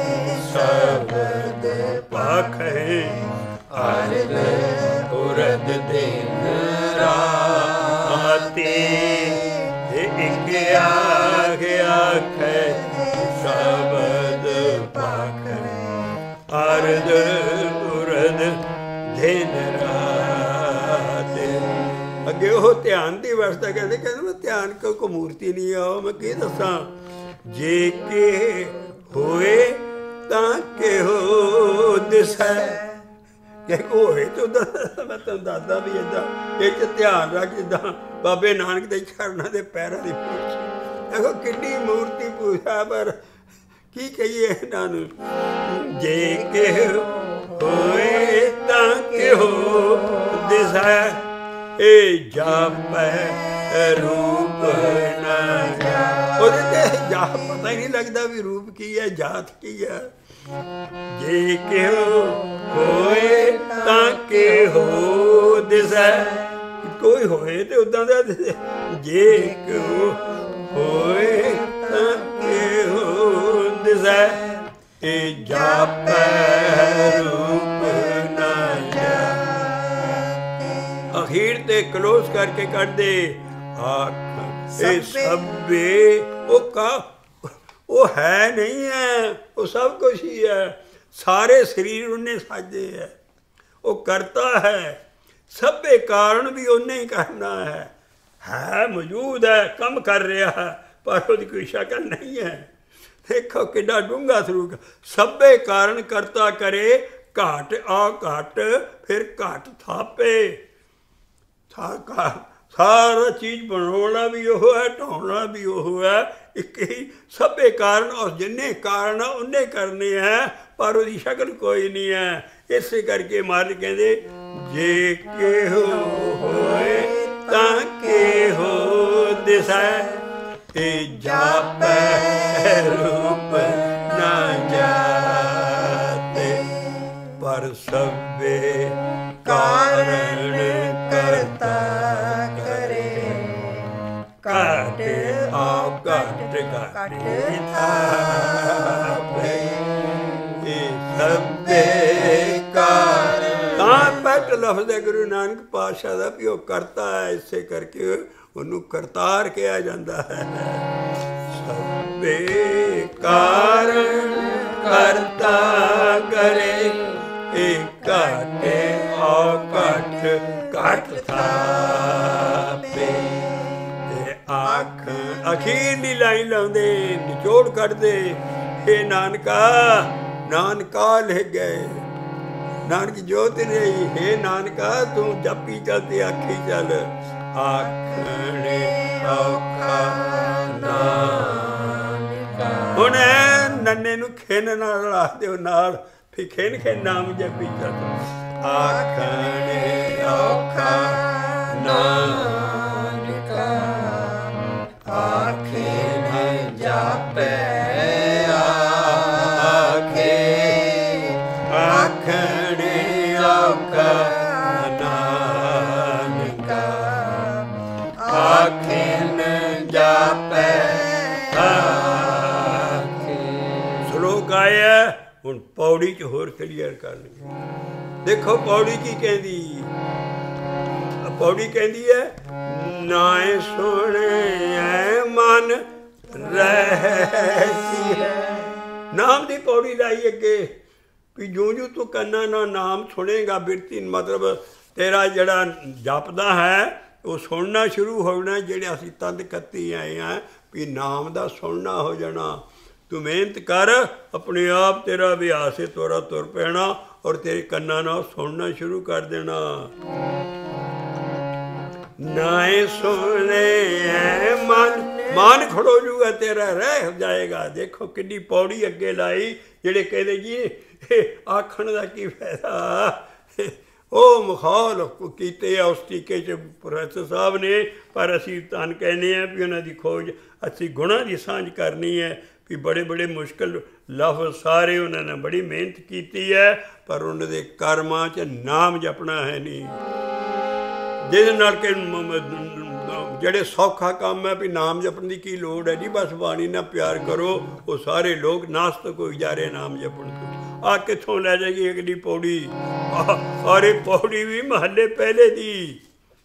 ਸ਼ਬਦ ਪਾਖੇ अर्ध पुरद दिन राते एक आख आखे शब्द पाखे अर्ध पुरद दिन राते। अगे वो ध्यान की व्यवस्था कहते कहते मैं ध्यान को को मूर्ति नहीं आओ मैं की दसा जे के होए ताके हो दिसै ਕਿ ਹੋਏ ਤੇ ਉਹਦਾ ਮੈਂ ਤੁਹਾਨੂੰ ਦੱਸਦਾ ਵੀ ਇੱਦਾਂ ਇਹ 'ਚ ਧਿਆਨ ਰੱਖ ਜਿੱਦਾਂ ਬਾਬੇ ਨਾਨਕ ਦੇ ਚਰਨਾਂ ਦੇ ਪੈਰਾਂ ਦੀ ਮੂਰਤੀ ਦੇਖੋ ਕਿੰਨੀ ਮੂਰਤੀ ਪੂਜਾ ਪਰ ਕੀ ਕਹੀਏ ਇਹਨਾਂ ਨੂੰ ਜੇ ਕਿ ਹੋਏ ਤਾਂ ਕਿ ਹੋ ਦਿਸੈ ਇਹ ਜਾਪੈ ਰੂਪ ਨਾ ਉਹਦੇ ਤੇ ਜਾਪ ਪਤਾ ਹੀ ਨਹੀਂ ਲੱਗਦਾ ਵੀ ਰੂਪ ਕੀ ਹੈ ਜਾਤ ਕੀ ਹੈ। ਜੇ ਕਿਉ ਹੋਏ ਤਾਂ ਕਿ ਹੋ ਦਿਸੈ ਕੋਈ ਹੋਏ ਤੇ ਉਦਾਂ ਦਾ ਦਿਸੇ ਜੇ ਕਿਉ ਹੋਏ ਤਾਂ ਕਿ ਹੋ ਦਿਸੈ ਇਹ ਜਾਪੈ ਰੂਪ ਨਾ ਜਾਪੈ। ਅਖੀਰ ਤੇ ਕਲੋਜ਼ ਕਰਕੇ ਕੱਢ ਦੇ ਆਖ ਇਹ ਸਭੇ ਉਹ ਕਾ ਉਹ ਹੈ ਨਹੀਂ ਹੈ ਉਹ ਸਭ ਕੁਛ ਹੀ ਹੈ ਸਾਰੇ ਸਰੀਰ ਉਹਨੇ ਸਾਜੇ ਹੈ ਉਹ ਕਰਤਾ ਹੈ ਸਭੇ ਕਾਰਨ ਵੀ ਉਹਨੇ ਹੀ ਕਰਨਾ ਹੈ ਹੈ ਮੌਜੂਦ ਹੈ ਕੰਮ ਕਰ ਰਿਹਾ ਹੈ ਪਰ ਉਹਦੀ ਕੋਈ ਸ਼ਕਲ ਨਹੀਂ ਹੈ। ਦੇਖੋ ਕਿੱਡਾ ਡੂੰਘਾ ਸਰੂਪ ਸਭੇ ਕਾਰਨ ਕਰਤਾ ਕਰੇ ਘਾਟ ਆ ਘਾਟ ਫਿਰ ਘਾਟ ਥਾਪੇ ਥਾ ਸਾਰਾ ਚੀਜ਼ ਬਣਾਉਣਾ ਵੀ ਉਹ ਹੈ ਢਾਉਣਾ ਵੀ ਉਹ ਹੈ ਇੱਕ ਹੀ ਸਭੇ ਕਾਰਨ ਔਰ ਜਿੰਨੇ ਕਾਰਨ ਉਹਨੇ ਕਰਨੇ ਹੈ ਪਰ ਉਹਦੀ ਸ਼ਕਲ ਕੋਈ ਨਹੀਂ ਹੈ। ਇਸੇ ਕਰਕੇ ਮਹਾਰਾਜ ਕਹਿੰਦੇ ਜੇ ਕਿਹੋ ਹੋਏ ਤਾਂ ਕਿਹੋ ਦਿਸੈ ਇਹ ਜਾਪੈ ਰੂਪ ਨਾ ਜਾਤੇ ਪਰ ਸਭੇ ਕਾਰਨ ਕਰਤਾ ਕਰੇ घाटे थापे सभे कार। तां पैट लफ्ज़ है गुरु नानक पातशाह दा भी वो करता है, इसे करके ਉਹਨੂੰ ਕਰਤਾਰ ਕਿਹਾ ਜਾਂਦਾ ਹੈ। ਸਭੇ ਕਾਰਨ ਕਰਤਾ ਕਰੇ ਇਹ ਘਾਟੇ ਔ ਘਟ ਘਟ ਥਾਪੇ। ਤੇ ਆਖ ਅਖੀਰਲੀ ਲਾਈਨ ਲਾਉਂਦੇ ਨਿਚੋੜ ਕੱਢਦੇ, ਇਹ ਨਾਨਕਾ ਨਾਨਕਾ ਲਿਖ ਗਏ ਨਾਨਕ ਜੋਤ ਰਹੀ, ਹੇ ਨਾਨਕਾ ਤੂੰ ਜਪੀ ਚੱਲ ਤੇ ਆਖੀ ਚੱਲ। ਆਖਣੇ ਔਖਾ ਨਾਨਕਾ। ਹੁਣ ਨੰਨੇ ਨੂੰ ਖਿੰਨ ਨਾਲ ਲਾ ਦਿਓ ਨਾਲ, ਫਿਰ ਖਿੰਨ ਖਿੰਨ ਨਾਮ ਜਪੀ ਚੱਲ। ਆਖਣੇ ਔਖਾ ਨਾਨਕਾ ਆਖੇ ਨ ਜਾਪੇ ਆਖੇ। ਆਖਣੇ ਔਖਾ ਆਖਿਨ ਜਾਪੈ ਆਖੇ। ਸ਼ਲੋਕ ਆਇਆ ਹੁਣ ਪੌੜੀ ਚ ਹੋਰ ਕਲੀਅਰ ਕਰ ਲਈ। ਦੇਖੋ ਪੌੜੀ ਕੀ ਕਹਿੰਦੀ, ਪੌੜੀ ਕਹਿੰਦੀ ਹੈ ਨਾਏ ਸੁਣਿਐ ਮਨ ਰਹਿਸੀ ਹੈ। ਨਾਮ ਦੀ ਪੌੜੀ ਲਾਈ ਅੱਗੇ ਵੀ ਜੋ ਜੋ ਤੂੰ ਕੰਨਾਂ ਨਾਲ ਨਾਮ ਸੁਣੇਗਾ ਬਿਰਤੀ, ਮਤਲਬ ਤੇਰਾ ਜਿਹੜਾ ਜਪਦਾ ਹੈ ਉਹ ਸੁਣਨਾ ਸ਼ੁਰੂ ਹੋ ਜਾਣਾ। ਜਿਹੜੇ ਅਸੀਂ ਤੰਦ ਕੱਤੀ ਆਏ ਹਾਂ ਵੀ ਨਾਮ ਦਾ ਸੁਣਨਾ ਹੋ ਜਾਣਾ। ਤੂੰ ਮਿਹਨਤ ਕਰ, ਆਪਣੇ ਆਪ ਤੇਰਾ ਅਭਿਆਸ ਹੈ ਤੋਰਾ ਤੁਰ ਪੈਣਾ ਔਰ ਤੇਰੇ ਕੰਨਾਂ ਨਾਲ ਸੁਣਨਾ ਸ਼ੁਰੂ ਕਰ ਦੇਣਾ। ਨਾਏ ਸੁਣੇ ਮਨ, ਮਨ ਖੜੋ ਜੂਗਾ ਤੇਰਾ, ਰਹਿ ਜਾਏਗਾ। ਦੇਖੋ ਕਿੰਨੀ ਪੌੜੀ ਅੱਗੇ ਲਾਈ। ਜਿਹੜੇ ਕਹਿੰਦੇ ਜੀ ਆਖਣ ਦਾ ਕੀ ਫਾਇਦਾ, ਉਹ ਮਖੌਲ ਕੀਤੇ ਆ ਉਸ ਟੀਕੇ 'ਚ ਪ੍ਰੋਫੈਸਰ ਸਾਹਿਬ ਨੇ। ਪਰ ਅਸੀਂ ਤਾਂ ਕਹਿੰਦੇ ਹਾਂ ਵੀ ਉਹਨਾਂ ਦੀ ਖੋਜ, ਅਸੀਂ ਗੁਣਾਂ ਦੀ ਸਾਂਝ ਕਰਨੀ ਹੈ ਵੀ ਬੜੇ ਬੜੇ ਮੁਸ਼ਕਿਲ ਲਫ਼ਜ਼ ਸਾਰੇ ਉਹਨਾਂ ਨੇ ਬੜੀ ਮਿਹਨਤ ਕੀਤੀ ਹੈ, ਪਰ ਉਹਨਾਂ ਦੇ ਕਰਮਾਂ 'ਚ ਨਾਮ ਜਪਣਾ ਹੈ ਨਹੀਂ। ਜਿਹਦੇ ਨਾਲ ਕਿ ਜਿਹੜੇ ਸੌਖਾ ਕੰਮ ਹੈ ਵੀ ਨਾਮ ਜਪਣ ਦੀ ਕੀ ਲੋੜ ਹੈ ਜੀ, ਬਸ ਬਾਣੀ ਨਾਲ ਪਿਆਰ ਕਰੋ। ਉਹ ਸਾਰੇ ਲੋਕ ਨਾਸਤਕ ਹੋਈ ਜਾ ਰਹੇ ਨਾਮ ਜਪਣ ਤੋਂ। ਆ ਕਿੱਥੋਂ ਲੈ ਜਾਏਗੀ ਅਗਲੀ ਪੌੜੀ, ਔਰ ਇਹ ਪੌੜੀ ਵੀ ਮਹੱਲੇ ਪਹਿਲੇ ਦੀ।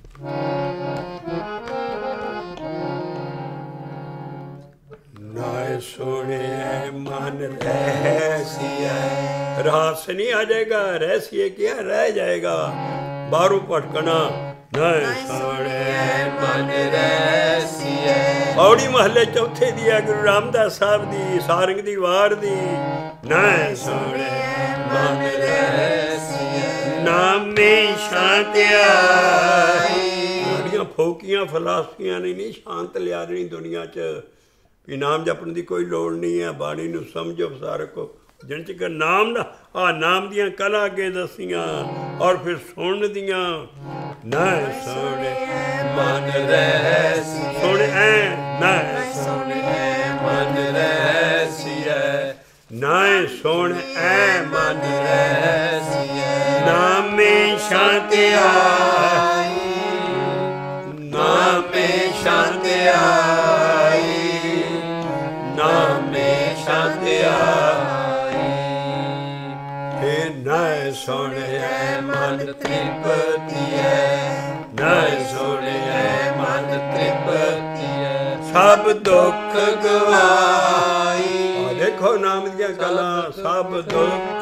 ਨਾ ਸੁਣੇ ਮਨ ਰਹਿਸੀਐ, ਰਾਸ ਨਹੀਂ ਆ ਜਾਏਗਾ, ਰਹਿਸੀਏ ਕਿਆ ਰਹਿ ਜਾਏਗਾ, ਬਾਹਰੋਂ ਭਟਕਣਾ। ਨਾ ਸੁਣੇ ਮਨ ਰਹਿਸੀਐ, ਪੌੜੀ ਮਹੱਲੇ ਚੌਥੇ ਦੀ ਹੈ ਗੁਰੂ ਰਾਮਦਾਸ ਸਾਹਿਬ ਦੀ, ਸਾਰੰਗ ਦੀ ਵਾਰ ਦੀ। ਨਾ ਸੁਣੇ ਮਨ ਰਹਿਸੀਐ, ਨਾਮੇ ਸ਼ਾਂਤ ਆਈ। ਬੜੀਆਂ ਫੋਕੀਆਂ ਫਲਾਸਫੀਆਂ ਨੇ ਨਹੀਂ ਸ਼ਾਂਤ ਲਿਆ ਦੇਣੀ ਦੁਨੀਆ 'ਚ ਵੀ ਨਾਮ ਜਪਣ ਦੀ ਕੋਈ ਲੋੜ ਨਹੀਂ ਹੈ। ਬਾਣੀ ਨੂੰ ਸਮਝੋ ਸਾਰਕੋ, ਜਿਨ ਚ ਨਾਮ ਦਾ ਆ ਨਾਮ ਦੀਆਂ ਕਲਾ ਅੱਗੇ ਦੱਸੀਆਂ ਔਰ ਫਿਰ ਸੁਣਨ ਦੀਆਂ। ਨਾ ਸੁਣੇ ਮਨ ਰਹਿਸੀਐ, ਸੁਣ ਐ ਨਾ ਸੁਣੇ ਮਨ ਰਹਿਸੀਐ, ਨਾ ਸੁਣ ਐ ਮਨ ਰਹਿਸੀਐ, ਨਾਮੇ ਸ਼ਾਂਤ ਆਈ, ਨਾਮੇ ਸ਼ਾਂਤ ਆਈ, ਨਾਮੇ ਸ਼ਾਂਤ ਆਈ। ਫੇਰ ਨਾ ਸੁਣਿਐ ਮਨ ਤ੍ਰਿਪਤੀਐ, ਨਾ ਸੁਣਿਐ ਮਨ ਤ੍ਰਿਪਤੀਐ, ਸਭ ਦੁੱਖ ਗਵਾਈ। ਦੇਖੋ ਨਾਮ ਦੀਆਂ ਗੱਲਾਂ, ਸਭ ਦੁੱਖ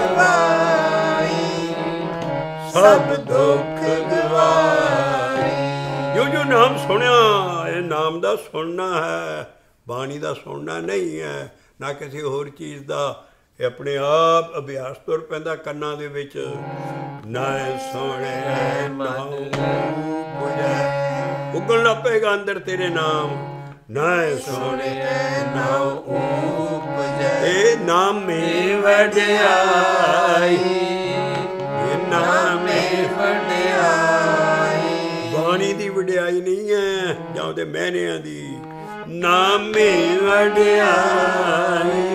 ਗਵਾਈ, ਸਭ ਦੁੱਖ ਗਵਾਈ। ਜੋ ਜੋ ਨਾਮ ਸੁਣਿਆ, ਇਹ ਨਾਮ ਦਾ ਸੁਣਨਾ ਹੈ, ਬਾਣੀ ਦਾ ਸੁਣਨਾ ਨਹੀਂ ਹੈ, ਨਾ ਕਿਸੇ ਹੋਰ ਚੀਜ਼ ਦਾ। ਇਹ ਆਪਣੇ ਆਪ ਅਭਿਆਸ ਤੁਰ ਪੈਂਦਾ ਕੰਨਾਂ ਦੇ ਵਿੱਚ। ਨਾ ਸੁਣਿਐ ਨਾਮ ਪੁਜੈ, ਉੱਗਣ ਲੱਗ ਪਏਗਾ ਅੰਦਰ ਤੇਰੇ ਨਾਮ। ਨਾ ਸੁਣਿਐ ਨਾਮ ਉਪਜੈ, ਇਹ ਨਾਮੇ ਵਡਿਆਈ, ਇਹ ਨਾਮੇ ਵਡਿਆਈ। ਬਾਣੀ ਦੀ ਵਡਿਆਈ ਨਹੀਂ ਹੈ ਜਾਂ ਉਹਦੇ ਮਹਿਨਿਆਂ ਦੀ। ਨਾਮੇ ਵਡਿਆਈ,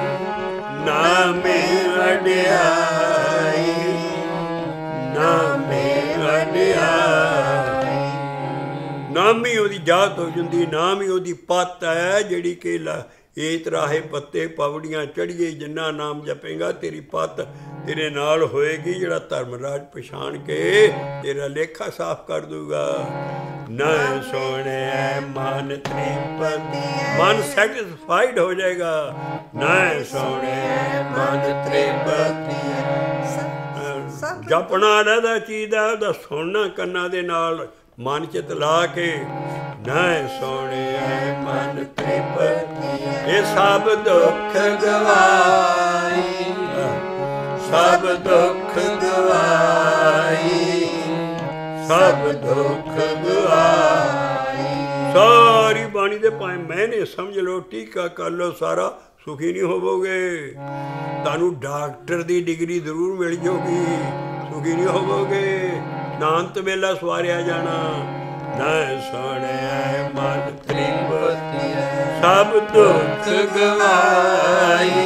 ਨਾਮੇ ਵਡਿਆਈ, ਨਾਮੇ ਵਡਿਆਈ, ਨਾਮ ਹੀ ਉਹਦੀ ਜਾਤ ਹੋ ਜਾਂਦੀ, ਨਾਮ ਹੀ ਉਹਦੀ ਪੱਤ ਹੈ ਜਿਹੜੀ ਕਿ ਲਾ ਏਤ ਰਾਹੇ ਪੱਤੇ ਪਵੜੀਆਂ ਚੜੀਏ, ਜਿੰਨਾ ਨਾਮ ਜਪੇਗਾ ਤੇਰੀ ਪੱਤ ਤੇਰੇ ਨਾਲ ਹੋਏਗੀ। ਜਿਹੜਾ ਧਰਮਰਾਜ ਪਛਾਣ ਕੇ ਤੇਰਾ ਲੇਖਾ ਸਾਫ਼ ਕਰ ਦੂਗਾ। ਨਾ ਸੋਹਣਿਆ ਮਨ ਤ੍ਰਿਪਤੀ, ਮਨ ਸੈਟਿਸਫਾਈਡ ਹੋ ਜਾਏਗਾ। ਨਾ ਸੋਹਣਿਆ ਮਨ ਤ੍ਰਿਪਤੀ, ਜਪਣਾ ਰਹਿਦਾ ਚੀਦਾ ਉਹਦਾ ਸੁਣਨਾ ਕੰਨਾਂ ਦੇ ਨਾਲ ਮਨ ਚਿਤ ਲਾ ਕੇ। ਨਾ ਸੋਹਣਿਆ ਮਨ ਤ੍ਰਿਪਤੀ, ਇਹ ਸਭ ਦੁੱਖ ਗਵਾਈ, ਸਭ ਦੁੱਖ ਗਵਾਈ, ਸਭ ਦੁੱਖ ਗਵਾਈ। ਸਾਰੀ ਬਾਣੀ ਦੇ ਭਾਵੇਂ ਮੈਨੇ ਸਮਝ ਲਓ, ਟੀਕਾ ਕਰ ਲਓ, ਸਾਰਾ ਸੁਖੀ ਨਹੀਂ ਹੋਵੋਗੇ। ਤੁਹਾਨੂੰ ਡਾਕਟਰ ਦੀ ਡਿਗਰੀ ਜ਼ਰੂਰ ਮਿਲ ਜਾਊਗੀ, ਸੁਖੀ ਨਹੀਂ ਹੋਵੋਗੇ। ਨਾ ਅੰਤ ਵੇਲਾ ਸਵਾਰਿਆ ਜਾਣਾ। ਨਾ ਸੋਹਣਿਆ ਮਨ ਤ੍ਰਿਪਤੀ, ਸਭ ਦੁੱਖ ਗਵਾਈ,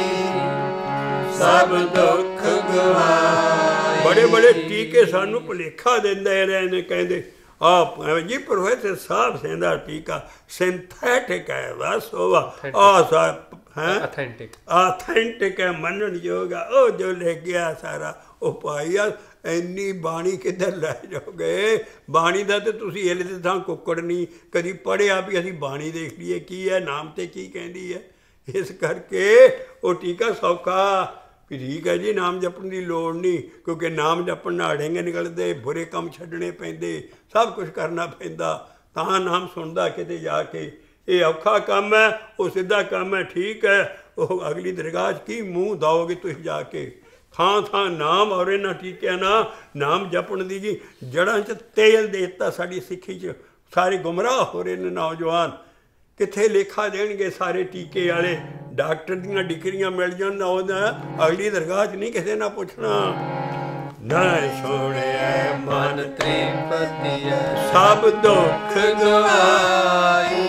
ਸਭ ਦੁੱਖ ਗਵਾਈ। ਬੜੇ ਬੜੇ ਟੀਕੇ ਸਾਨੂੰ ਭੁਲੇਖਾ ਦਿੰਦੇ ਰਹੇ ਨੇ, ਕਹਿੰਦੇ ਆਪ ਜੀ ਪ੍ਰੋਫੈਸਰ ਸਾਹਿਬ ਕਹਿੰਦਾ ਟੀਕਾ ਸਿੰਥੈਟਿਕ ਹੈ, ਬਸ ਉਹ ਆ ਸਾਹਿਬ ਹੈ ਆਥੈਂਟਿਕ, ਆਥੈਂਟਿਕ ਹੈ, ਮੰਨਣ ਯੋਗ ਆ। ਉਹ ਜੋ ਲੈ ਗਿਆ ਸਾਰਾ ਉਹ ਪਾਈ ਆ। ਇੰਨੀ ਬਾਣੀ ਕਿੱਧਰ ਲੈ ਜਾਓਗੇ? ਬਾਣੀ ਦਾ ਤਾਂ ਤੁਸੀਂ ਹਿੱਲ ਦੇ ਥਾਂ ਕੁੱਕੜ ਨਹੀਂ ਕਦੀ ਪੜ੍ਹਿਆ ਵੀ ਅਸੀਂ ਬਾਣੀ ਦੇਖ ਲਈਏ ਕੀ ਹੈ, ਨਾਮ ਤੇ ਕੀ ਕਹਿੰਦੀ ਹੈ। ਇਸ ਕਰਕੇ ਉਹ ਟੀਕਾ ਸੌਖਾ ਵੀ ਠੀਕ ਹੈ ਜੀ, ਨਾਮ ਜਪਣ ਦੀ ਲੋੜ ਨਹੀਂ, ਕਿਉਂਕਿ ਨਾਮ ਜਪਣ ਨਾਲ ਡਿੰਗ ਨਿਕਲਦੇ, ਬੁਰੇ ਕੰਮ ਛੱਡਣੇ ਪੈਂਦੇ, ਸਭ ਕੁਛ ਕਰਨਾ ਪੈਂਦਾ, ਤਾਂ ਨਾਮ ਸੁਣਦਾ ਕਿਤੇ ਜਾ ਕੇ। ਇਹ ਔਖਾ ਕੰਮ ਹੈ, ਉਹ ਸਿੱਧਾ ਕੰਮ ਹੈ, ਠੀਕ ਹੈ। ਉਹ ਅਗਲੀ ਦਰਗਾਹ 'ਚ ਕੀ ਮੂੰਹ ਦਾਓਗੇ ਤੁਸੀਂ ਜਾ ਕੇ? ਥਾਂ ਥਾਂ ਨਾਮ ਔਰ ਇਹਨਾਂ ਟੀਕਿਆਂ ਨਾਲ ਨਾਮ ਜਪਣ ਦੀ ਜੀ ਜੜ੍ਹਾਂ 'ਚ ਤੇਲ ਦੇ ਦਿੱਤਾ ਸਾਡੀ ਸਿੱਖੀ 'ਚ। ਸਾਰੇ ਗੁੰਮਰਾਹ ਹੋ ਰਹੇ ਨੇ ਨੌਜਵਾਨ, ਕਿੱਥੇ ਲੇਖਾ ਦੇਣਗੇ ਸਾਰੇ ਟੀਕੇ ਵਾਲੇ। ਡਾਕਟਰ ਦੀਆਂ ਡਿਗਰੀਆਂ ਮਿਲ ਜਾਣ ਨਾ, ਉਹਦਾ ਅਗਲੀ ਦਰਗਾਹ 'ਚ ਨਹੀਂ ਕਿਸੇ ਨਾਲ ਪੁੱਛਣਾ। ਨਾ ਸੋਹਣਿਆ ਮਨ ਤ੍ਰਿਪਤੀ, ਸਭ ਦੁੱਖ ਗਵਾਈ,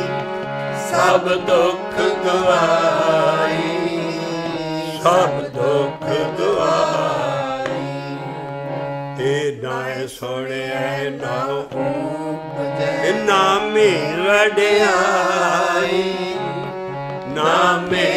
ਸਭ ਦੁੱਖ ਗਵਾਈ, ਸਭ ਦੁੱਖ ਗਵਾਈ। ਤੇ ਨਾ ਸੋਹਣਿਆ ਨਾ ਉਪਜੈ, ਨਾਮੇ ਵਡਿਆਈ, ਨਾਮੇ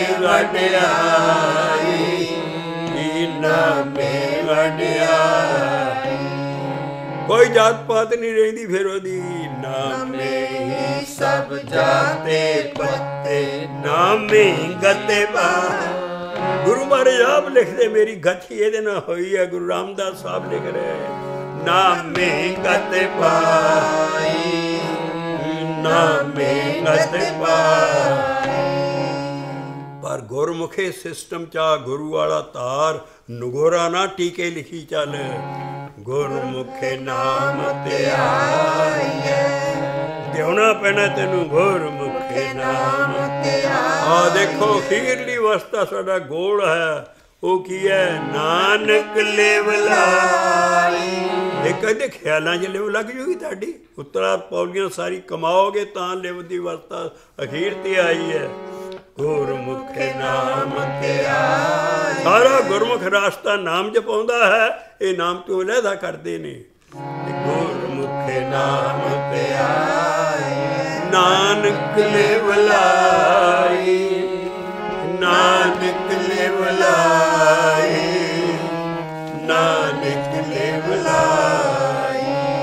ਵਡਿਆਈ, ਨਾਮੇ ਵਡਿਆਈ। ਕੋਈ ਜਾਤ ਪਾਤ ਨਹੀਂ ਰਹਿੰਦੀ ਫਿਰ ਉਹਦੀ। ਨਾਮੇ ਹੀ ਸਭ ਜਾਤੇ ਪੱਤੇ, ਨਾਮੇ ਗਤੇ ਬਾ। ਗੁਰੂ ਮਹਾਰਾਜ ਆਪ ਲਿਖਦੇ, ਮੇਰੀ ਗਤੀ ਇਹਦੇ ਨਾਲ ਹੋਈ ਹੈ। ਗੁਰੂ ਰਾਮਦਾਸ ਸਾਹਿਬ ਲਿਖ ਰਹੇ, ਨਾਮੇ ਗਤੇ ਪਾਈ, ਨਾਮੇ ਗਤੇ ਪਾਈ। ਪਰ ਗੁਰਮੁਖੇ ਸਿਸਟਮ 'ਚ ਆ ਗੁਰੂ ਵਾਲਾ ਤਾਰ, ਨਗੋਰਾ ਨਾ ਟੀਕੇ ਲਿਖੀ ਚੱਲ। ਗੁਰਮੁਖੇ ਨਾਮ ਤੇ ਆਈਏ, ਦੇਉਣਾ ਪੈਣਾ ਤੈਨੂੰ ਗੁਰਮੁਖੇ ਨਾਮ ਤੇ ਆਈਏ। ਆ ਦੇਖੋ ਅਖੀਰਲੀ ਅਵਸਥਾ ਸਾਡਾ ਗੋਲ ਹੈ, ਉਹ ਕੀ ਹੈ? ਨਾਨਕ ਲਿਵ ਲਾਈ। ਇਹ ਕਹਿੰਦੇ ਖਿਆਲਾਂ 'ਚ ਲਿਵ ਲੱਗ ਜੂਗੀ ਤੁਹਾਡੀ, ਉਤਰਾ ਪੌੜੀਆਂ ਸਾਰੀ ਕਮਾਓਗੇ ਤਾਂ ਲਿਵ ਦੀ ਅਵਸਥਾ ਅਖੀਰ ਤੇ ਆਈ ਹੈ। ਗੁਰਮੁਖੇ ਨਾਮ ਤੇ ਆਈ। ਸਾਰਾ ਗੁਰਮੁਖ ਰਾਸਤਾ ਨਾਮ ਜਪਾਉਂਦਾ ਹੈ, ਇਹ ਨਾਮ ਤੋਂ ਅਲੱਗਾ ਕਰਦੇ ਨੇ। ਗੁਰਮੁਖੇ ਨਾਮ ਤੇ ਆਈ, ਨਾਨਕ ਲਿਵ ਲਾਈ, ਨਾਨਕ ਲਿਵ ਲਾਈ, ਨਾਨਕ ਲਿਵ ਲਾਈ।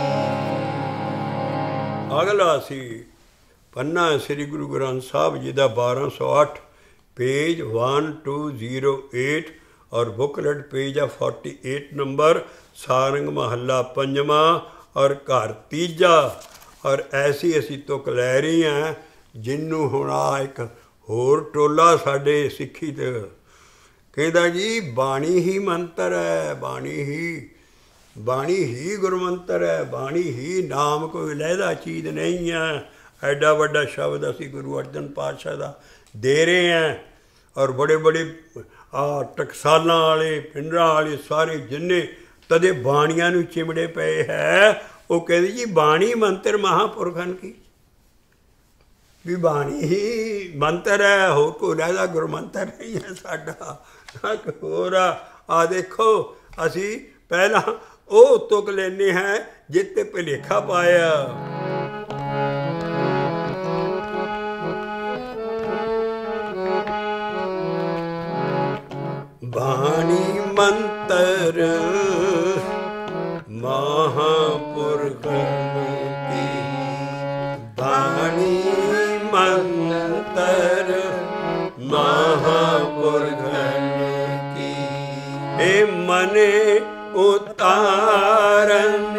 ਅਗਲਾ ਸੀ ਪੰਨਾ ਸ੍ਰੀ ਗੁਰੂ ਗ੍ਰੰਥ ਸਾਹਿਬ ਜੀ ਦਾ ਬਾਰਾਂ ਸੌ ਅੱਠ, page one two zero eight ਔਰ ਬੁਕਲਟ ਪੇਜ ਆ ਫੋਰਟੀ ਏਟ ਨੰਬਰ। ਸਾਰੰਗ ਮਹੱਲਾ ਪੰਜਵਾਂ ਔਰ ਘਰ ਤੀਜਾ। ਔਰ ਐਸੀ ਅਸੀਂ ਤੁਕ ਲੈ ਰਹੀ ਹਾਂ ਜਿਹਨੂੰ ਹੁਣ ਆ ਇੱਕ ਹੋਰ ਟੋਲਾ ਸਾਡੇ ਸਿੱਖੀ 'ਤੇ ਕਹਿੰਦਾ ਜੀ ਬਾਣੀ ਹੀ ਮੰਤਰ ਹੈ, ਬਾਣੀ ਹੀ, ਬਾਣੀ ਹੀ ਗੁਰਮੰਤਰ ਹੈ, ਬਾਣੀ ਹੀ ਨਾਮ, ਕੋਈ ਲਹਿਦਾ ਚੀਜ਼ ਨਹੀਂ ਹੈ। ਐਡਾ ਵੱਡਾ ਸ਼ਬਦ ਅਸੀਂ ਗੁਰੂ ਅਰਜਨ ਪਾਤਸ਼ਾਹ ਦਾ ਦੇ ਰਹੇ ਹਾਂ। ਔਰ ਬੜੇ ਬੜੇ ਆ ਟਕਸਾਲਾਂ ਵਾਲੇ, ਪਿੰਡਰਾਂ ਵਾਲੇ ਸਾਰੇ ਜਿੰਨੇ ਤਦੇ ਬਾਣੀਆਂ ਨੂੰ ਚਿਮੜੇ ਪਏ ਹੈ, ਉਹ ਕਹਿੰਦੇ ਜੀ ਬਾਣੀ ਮੰਤਰ ਮਹਾਂਪੁਰਖਾਂ ਕੀ, ਵੀ ਬਾਣੀ ਹੀ ਮੰਤਰ ਹੈ, ਹੋਰ ਕੋਈ ਲਹਿਦਾ ਗੁਰਮੰਤਰ ਨਹੀਂ ਹੈ ਸਾਡਾ। ਹੋਰ ਆ ਦੇਖੋ ਅਸੀਂ ਪਹਿਲਾਂ ਉਹ ਤੁਕ ਲੈਂਦੇ ਹਾਂ ਜਿੱਤੇ ਭੁਲੇਖਾ ਪਾਇਆ। ਮੰਤਰ ਮਹਾਂਪੁਰਖਨ ਕੀ ਬਾਣੀ ਮੰਤਰ ਮਹਾਂਪੁਰਖਨ ਕੀ ਇਹ ਮਨੇ ਉਤਾਰਨ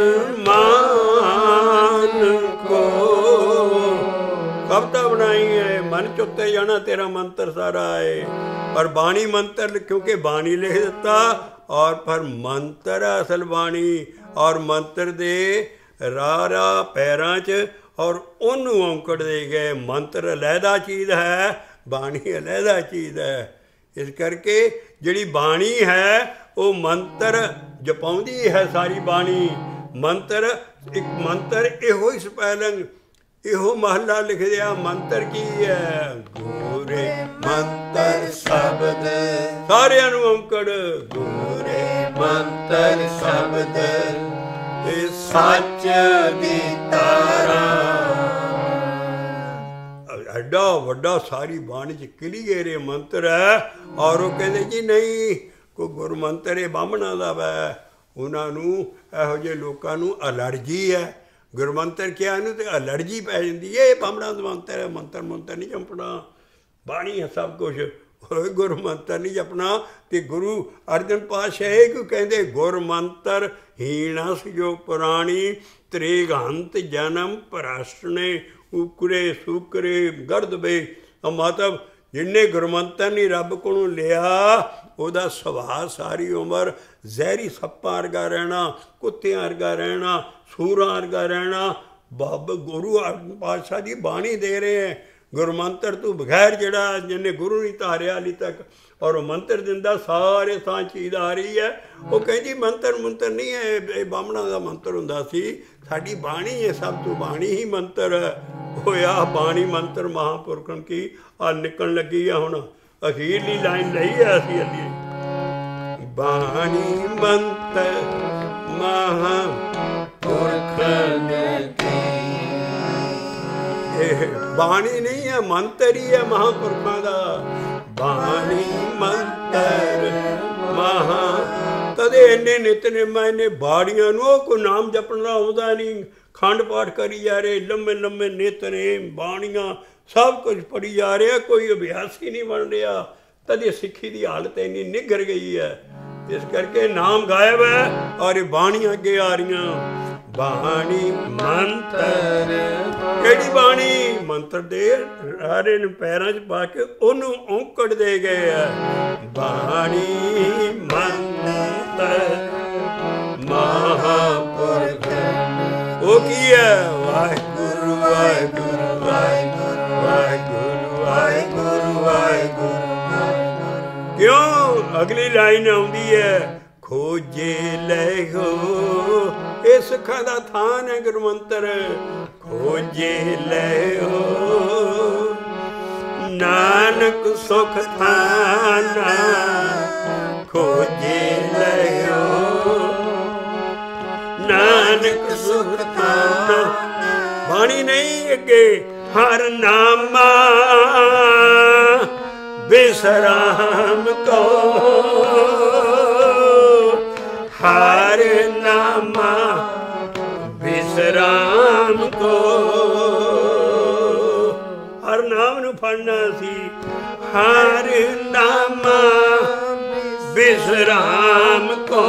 ਮਾਨ ਕੋ ਕਵਿਤਾ ਬਣਾਈ ਹੈ ਮਨ ਚੁੱਤੇ ਜਾਣਾ ਤੇਰਾ ਮੰਤਰ ਸਾਰਾ ਹੈ ਪਰ ਬਾਣੀ ਮੰਤਰ ਕਿਉਂਕਿ ਬਾਣੀ ਲਿਖ ਦਿੱਤਾ ਔਰ ਪਰ ਮੰਤਰ ਅਸਲ ਬਾਣੀ ਔਰ ਮੰਤਰ ਦੇ ਰਾਹ ਰਾਹ ਪੈਰਾਂ 'ਚ ਔਰ ਉਹਨੂੰ ਔਂਕੜ ਦੇ ਗਏ ਮੰਤਰ ਅਲੱਗਾ ਚੀਜ਼ ਹੈ ਬਾਣੀ ਅਲੱਗਾ ਚੀਜ਼ ਹੈ ਇਸ ਕਰਕੇ ਜਿਹੜੀ ਬਾਣੀ ਹੈ ਉਹ ਮੰਤਰ ਜਪਾਉਂਦੀ ਹੈ ਸਾਰੀ ਬਾਣੀ ਮੰਤਰ ਇੱਕ ਮੰਤਰ ਇਹੋ ਹੀ ਸਪੈਲਿੰਗ ਇਹੋ ਮਹੱਲਾ ਲਿਖਦਿਆ ਮੰਤਰ ਕੀ ਹੈ ਗੋਰੇ ਮੰਤਰ ਸ਼ਬਦ ਸਾਰਿਆਂ ਨੂੰ ਔਂਕੜ ਗੋਰੇ ਮੰਤਰ ਸ਼ਬਦ ਇਹ ਸੱਚ ਦੀ ਤਾਰਾ ਐਡਾ ਵੱਡਾ ਸਾਰੀ ਬਾਣੀ 'ਚ ਕਲੀਅਰ ਇਹ ਮੰਤਰ ਹੈ ਔਰ ਉਹ ਕਹਿੰਦੇ ਜੀ ਨਹੀਂ ਕੋਈ ਗੁਰਮੰਤਰ ਇਹ ਬਾਹਮਣਾਂ ਦਾ ਵੈ ਉਹਨਾਂ ਨੂੰ ਇਹੋ ਜਿਹੇ ਲੋਕਾਂ ਨੂੰ ਅਲਰਜੀ ਹੈ ਗੁਰਮੰਤਰ ਕਿਹਾ ਇਹਨੂੰ ਤੇ ਅਲਰਜੀ ਪੈ ਜਾਂਦੀ ਹੈ ਇਹ ਬਾਹਮਣਾਂ ਦਾ ਮੰਤਰ ਹੈ ਮੰਤਰ ਮੰਤਰ ਨਹੀਂ ਜਪਣਾ ਬਾਣੀ ਹੈ ਸਭ ਕੁਛ ਗੁਰਮੰਤਰ ਨਹੀਂ ਜਪਣਾ ਤੇ ਗੁਰੂ ਅਰਜਨ ਪਾਤਸ਼ਾਹ ਇਹ ਕਿਉਂ ਕਹਿੰਦੇ ਗੁਰਮੰਤਰ ਹੀਣਸ ਜੋ ਪੁਰਾਣੀ ਤ੍ਰਿਗੰਤ ਜਨਮ ਭ੍ਰਸ਼ਟਨੇ ਉਕਰੇ ਸੁਕਰੇ ਗਰਦਬੇ ਮਤਲਬ ਜਿੰਨੇ ਗੁਰਮੰਤਰ ਨਹੀਂ ਰੱਬ ਕੋਲੋਂ ਲਿਆ ਉਹਦਾ ਸੁਭਾਅ ਸਾਰੀ ਉਮਰ ਜ਼ਹਿਰੀ ਸੱਪਾਂ ਵਰਗਾ ਰਹਿਣਾ ਕੁੱਤਿਆਂ ਵਰਗਾ ਰਹਿਣਾ ਸੂਰਾਂ ਵਰਗਾ ਰਹਿਣਾ ਬਾਬ ਗੁਰੂ ਪਾਤਸ਼ਾਹ ਦੀ ਬਾਣੀ ਦੇ ਰਹੇ ਹੈ ਗੁਰਮੰਤਰ ਤੋਂ ਬਗੈਰ ਜਿਹੜਾ ਜਿਹਨੇ ਗੁਰੂ ਨਹੀਂ ਧਾਰਿਆ ਹਾਲੇ ਤੱਕ ਔਰ ਉਹ ਮੰਤਰ ਦਿੰਦਾ ਸਾਰੇ ਥਾਂ ਚੀਜ਼ ਆ ਰਹੀ ਹੈ ਉਹ ਕਹਿੰਦੀ ਮੰਤਰ ਮੰਤਰ ਨਹੀਂ ਹੈ ਇਹ ਬਾਹਮਣਾਂ ਦਾ ਮੰਤਰ ਹੁੰਦਾ ਸੀ ਸਾਡੀ ਬਾਣੀ ਹੈ ਸਭ ਤੋਂ ਬਾਣੀ ਹੀ ਮੰਤਰ ਹੋਇਆ ਬਾਣੀ ਮੰਤਰ ਮਹਾਂਪੁਰਖਨ ਕੀ ਆ ਨਿਕਲਣ ਲੱਗੀ ਆ ਹੁਣ ਅਖੀਰਲੀ ਲਾਈਨ ਲਈ ਹੈ ਅਸੀਂ ਅੱਗੇ ਬਾਣੀ ਮੰਤਰ ਮਹਾਂਪੁਰਖਨ ਕੀ ਇਹ ਬਾਣੀ ਨਹੀਂ ਹੈ ਮੰਤਰ ਹੀ ਹੈ ਮਹਾਂਪੁਰਖਾਂ ਦਾ ਬਾਣੀ ਮੰਤਰ ਮਹਾਂ ਤਦੇ ਇੰਨੇ ਨਿਤਨੇਮਾਂ ਇੰਨੇ ਬਾੜੀਆਂ ਨੂੰ ਉਹ ਕੋਈ ਨਾਮ ਜਪਣਾ ਆਉਂਦਾ ਨਹੀਂ ਖੰਡ ਪਾਠ ਕਰੀ ਜਾ ਰਹੇ ਲੰਮੇ ਲੰਮੇ ਨਿਤਨੇਮ ਬਾਣੀਆਂ ਸਭ ਕੁਝ ਪੜ੍ਹੀ ਜਾ ਰਿਹਾ ਕੋਈ ਅਭਿਆਸ ਹੀ ਨਹੀਂ ਬਣ ਰਿਹਾ ਤਦੇ ਸਿੱਖੀ ਦੀ ਹਾਲਤ ਇੰਨੀ ਨਿੱਘਰ ਗਈ ਹੈ ਇਸ ਕਰਕੇ ਨਾਮ ਗਾਇਬ ਹੈ ਔਰ ਇਹ ਬਾਣੀਆਂ ਅੱਗੇ ਆ ਰਹੀਆਂ ਬਾਣੀ ਮੰਤਰ ਕਿਹੜੀ ਬਾਣੀ ਮੰਤਰ ਦੇ ਰਾਰੇ ਨੂੰ ਪੈਰਾਂ 'ਚ ਪਾ ਕੇ ਉਹਨੂੰ ਔਂਕੜ ਦੇ ਗਏ ਆ ਬਾਣੀ ਮੰਤਰ ਮਹਾਂਪੁਰਖ ਉਹ ਕੀ ਹੈ ਵਾਹਿਗੁਰੂ ਵਾਹਿਗੁਰੂ ਵਾਹਿਗੁਰੂ ਵਾਹਿਗੁਰੂ ਵਾਹਿਗੁਰੂ ਵਾਹਿਗੁਰੂ ਕਿਉਂ ਅਗਲੀ ਲਾਈਨ ਆਉਂਦੀ ਹੈ ਖੋਜੇ ਲੈਹੋ ਇਹ ਸੁੱਖਾਂ ਦਾ ਥਾਨ ਹੈ ਗੁਰਮੰਤਰ ਖੋਜੇ ਲੈਹੋ ਨਾਨਕ ਸੁਖ ਥਾਨਾ ਖੋਜੇ ਲੈਹੋ ਨਾਨਕ ਸੁਖ ਥਾਨਾ ਬਾਣੀ ਨਹੀਂ ਅੱਗੇ ਹਰ ਨਾਮਾ ਬਿਸਰਾਮ ਕੋ ਹਰ ਨਾਮਾ ਬਿਸਰਾਮ ਕੋ ਹਰ ਨਾਮ ਨੂੰ ਫੜਨਾ ਸੀ ਹਰ ਨਾਮਾ ਬਿਸਰਾਮ ਕੋ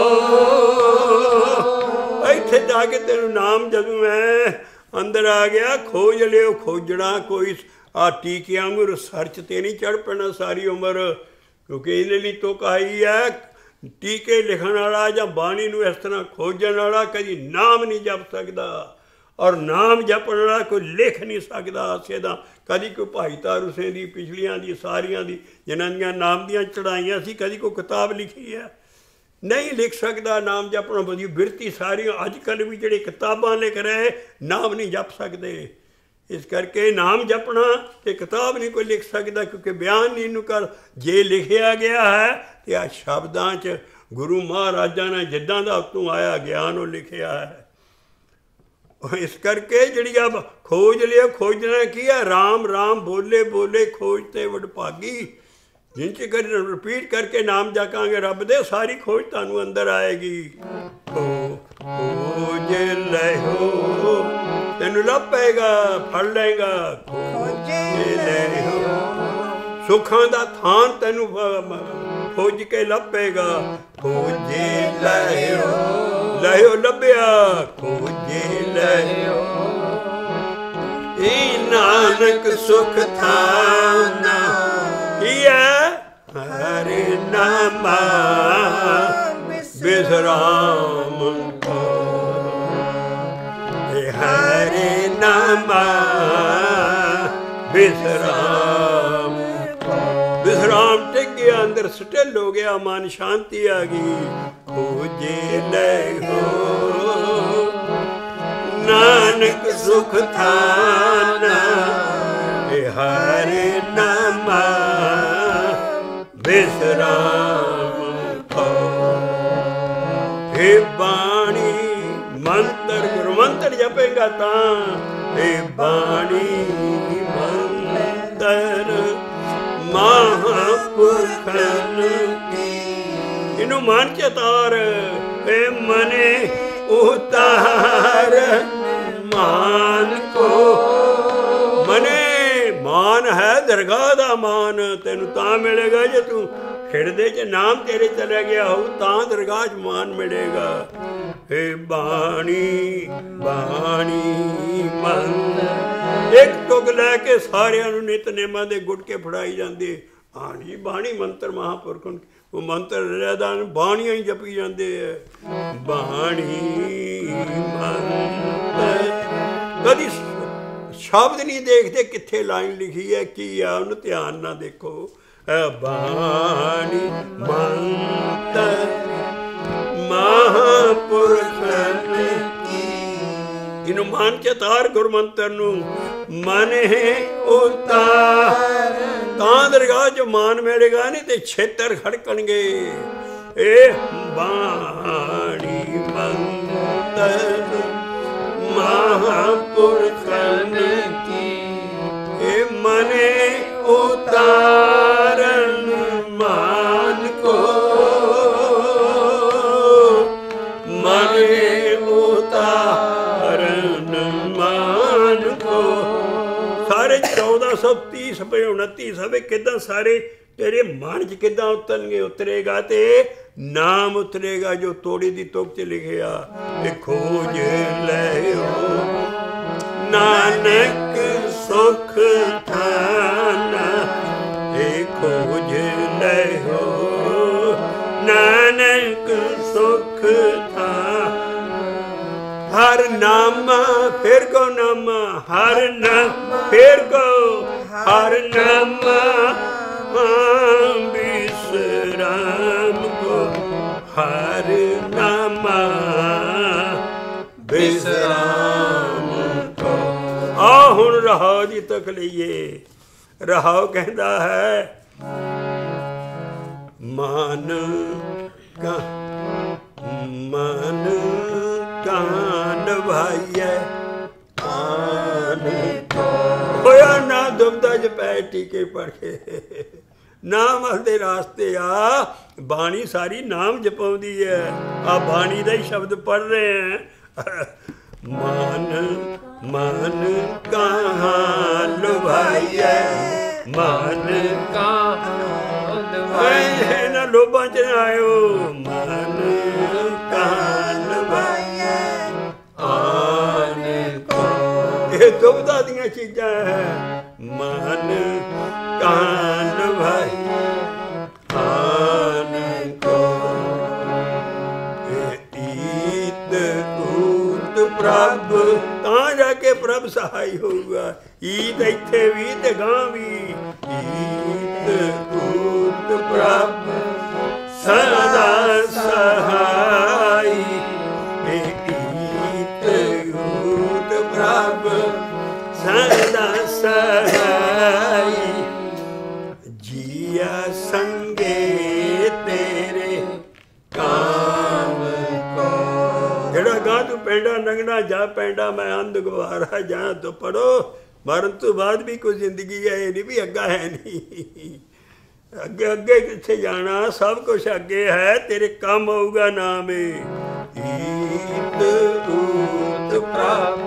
ਇੱਥੇ ਜਾ ਕੇ ਤੈਨੂੰ ਨਾਮ ਜਦੋਂ ਮੈਂ ਅੰਦਰ ਆ ਗਿਆ ਖੋਜ ਲਿਓ ਖੋਜਣਾ ਕੋਈ ਆ ਟੀਕਿਆਂ ਨੂੰ ਰਿਸਰਚ ਤੇ ਨਹੀਂ ਚੜ੍ਹ ਪੈਣਾ ਸਾਰੀ ਉਮਰ ਕਿਉਂਕਿ ਇਹਦੇ ਲਈ ਤੁਕ ਆਈ ਹੈ ਟੀਕੇ ਲਿਖਣ ਵਾਲਾ ਜਾਂ ਬਾਣੀ ਨੂੰ ਇਸ ਤਰ੍ਹਾਂ ਖੋਜਣ ਵਾਲਾ ਕਦੀ ਨਾਮ ਨਹੀਂ ਜਪ ਸਕਦਾ ਔਰ ਨਾਮ ਜਪਣ ਵਾਲਾ ਕੋਈ ਲਿਖ ਨਹੀਂ ਸਕਦਾ ਅਸੇ ਦਾ ਕਦੀ ਕੋਈ ਭਾਈ ਤਾਰੂ ਸਿੰਘ ਦੀ ਪਿਛਲੀਆਂ ਦੀ ਸਾਰੀਆਂ ਦੀ ਜਿਨ੍ਹਾਂ ਦੀਆਂ ਨਾਮ ਦੀਆਂ ਚੜ੍ਹਾਈਆਂ ਸੀ ਕਦੀ ਕੋਈ ਕਿਤਾਬ ਲਿਖੀ ਹੈ ਨਹੀਂ ਲਿਖ ਸਕਦਾ ਨਾਮ ਜਪਣਾ ਬਦੀ ਬਿਰਤੀ ਸਾਰੀਆਂ ਅੱਜ ਕੱਲ੍ਹ ਵੀ ਜਿਹੜੇ ਕਿਤਾਬਾਂ ਲਿਖ ਰਹੇ ਨਾਮ ਨਹੀਂ ਜਪ ਸਕਦੇ ਇਸ ਕਰਕੇ ਨਾਮ ਜਪਣਾ ਤੇ ਕਿਤਾਬ ਨਹੀਂ ਕੋਈ ਲਿਖ ਸਕਦਾ ਕਿਉਂਕਿ ਬਿਆਨ ਨਹੀਂ ਇਹਨੂੰ ਕਰ ਜੇ ਲਿਖਿਆ ਗਿਆ ਹੈ ਤੇ ਆ ਸ਼ਬਦਾਂ 'ਚ ਗੁਰੂ ਮਹਾਰਾਜਾਂ ਨੇ ਜਿੱਦਾਂ ਦਾ ਉਤੋਂ ਆਇਆ ਗਿਆਨ ਉਹ ਲਿਖਿਆ ਹੈ ਇਸ ਕਰਕੇ ਜਿਹੜੀ ਆ ਖੋਜ ਲਿਆ ਖੋਜਣਾ ਕੀ ਹੈ ਰਾਮ ਰਾਮ ਬੋਲੇ ਬੋਲੇ ਖੋਜ ਤੇ ਵਡਭਾਗੀ जिन चिकर रिपीट करके नाम जाकांगे रब दे सारी खोज तुहानू अंदर आएगी। खो खोज लहो तेनू लभ पेगा फड़ लेगा। खोज लहो सुखां दा थान तेनू खोज के लभ पेगा। खोजे लहो लहो लभ्या खोजे लहो नानक सुख थाना हरे नामा विश्राम को। हरे नामा विश्राम विश्राम टिक गया अंदर स्टिल हो गया मन शांति आ गई। खोजे ले हो नानक सुख थाना हरे नामा विश्राम हे बाणी मंत्र गुरु मंत्र जपेगा ता हे बाणी मंत्र महापुरखन की। इनू मान के तार हे मने उतार मान को। मने मान है दरगाह दा मान तेनू तां मिलेगा जे तू हिरदे च नाम तेरे चला गया हो तां दरगाह च मान मिलेगा। हे बाणी बाणी मन एक टुक लैके सारियां नू नितनेमां दे गुटके फड़ाई जांदे। बाणी बाणी मंत्र महापुरख वो मंत्र रहदान बाणियां ही जपी जाते है। बाणी मंत्र कदी शब्द नहीं देखते कित्थे लाइन लिखी है की है उन्हें ध्यान ना देखो। बाणी मंत्र महापुरख इनू मान के तार गुरु मंत्र नू मन है उतार तां दरगाह जो मान मिलेगा नहीं ते छेतर खड़कणगे। ए बाणी मंत्र महापुरखन की ए मने उतारन मान को। मने उतारन मान को। सारे चौदह सौ तीस पे उनतीस सवे किदा सारे तेरे मन च किदा उतरनगे। उतरेगा ते नाम उतरेगा जो तोड़ी दी तुक च लिखिया। खोज लहो नानक सुख थाना ए खोज लहो नानक सुख थाना। हर नामा फिर को नामा हर नाम फिर को हर नामा विश्राम को। हर नामा विश्राम को। आ हुण रहाओ जी तक लीए। रहाओ कहता है मन का मन कान भाइये आन को। होया ना दुबदा ज पै टीके पढ़े नाम दे रास्ते आ। बाणी सारी नाम जपाउंदी है। आ बाणी दा ही शब्द पढ़ रहे हैं। मन मन कहाँ लुभाइए मन कहाँ लुभाइए ना लोबां च आयो। मन कहाँ लुभाइए आन को। ये दुबदा दियां चीज़ां है। मन कहाँ लुभाइए आन को। ईत ऊत प्रभ तां जाके प्रभ सहाय होगा। ईत इत्थे भी ते गां भी। ईत ऊत प्रभ सदा सहाय। ईत ऊत प्रभ सदा सहाय। जिया संगे तेरे काम को। जेड़ा गां तू पेंडा नंगना जा पेंडा मैं अंध गवारा जा तो पढ़ो। मरन तो बाद भी कोई जिंदगी है नहीं भी अग्गा है नहीं। ਅੱਗੇ ਅੱਗੇ ਕਿੱਥੇ ਜਾਣਾ, ਸਭ ਕੁਛ ਅੱਗੇ ਹੈ, ਤੇਰੇ ਕੰਮ ਆਊਗਾ ਨਾਮ ਏ। ਈਤ ਊਤ ਪ੍ਰਭ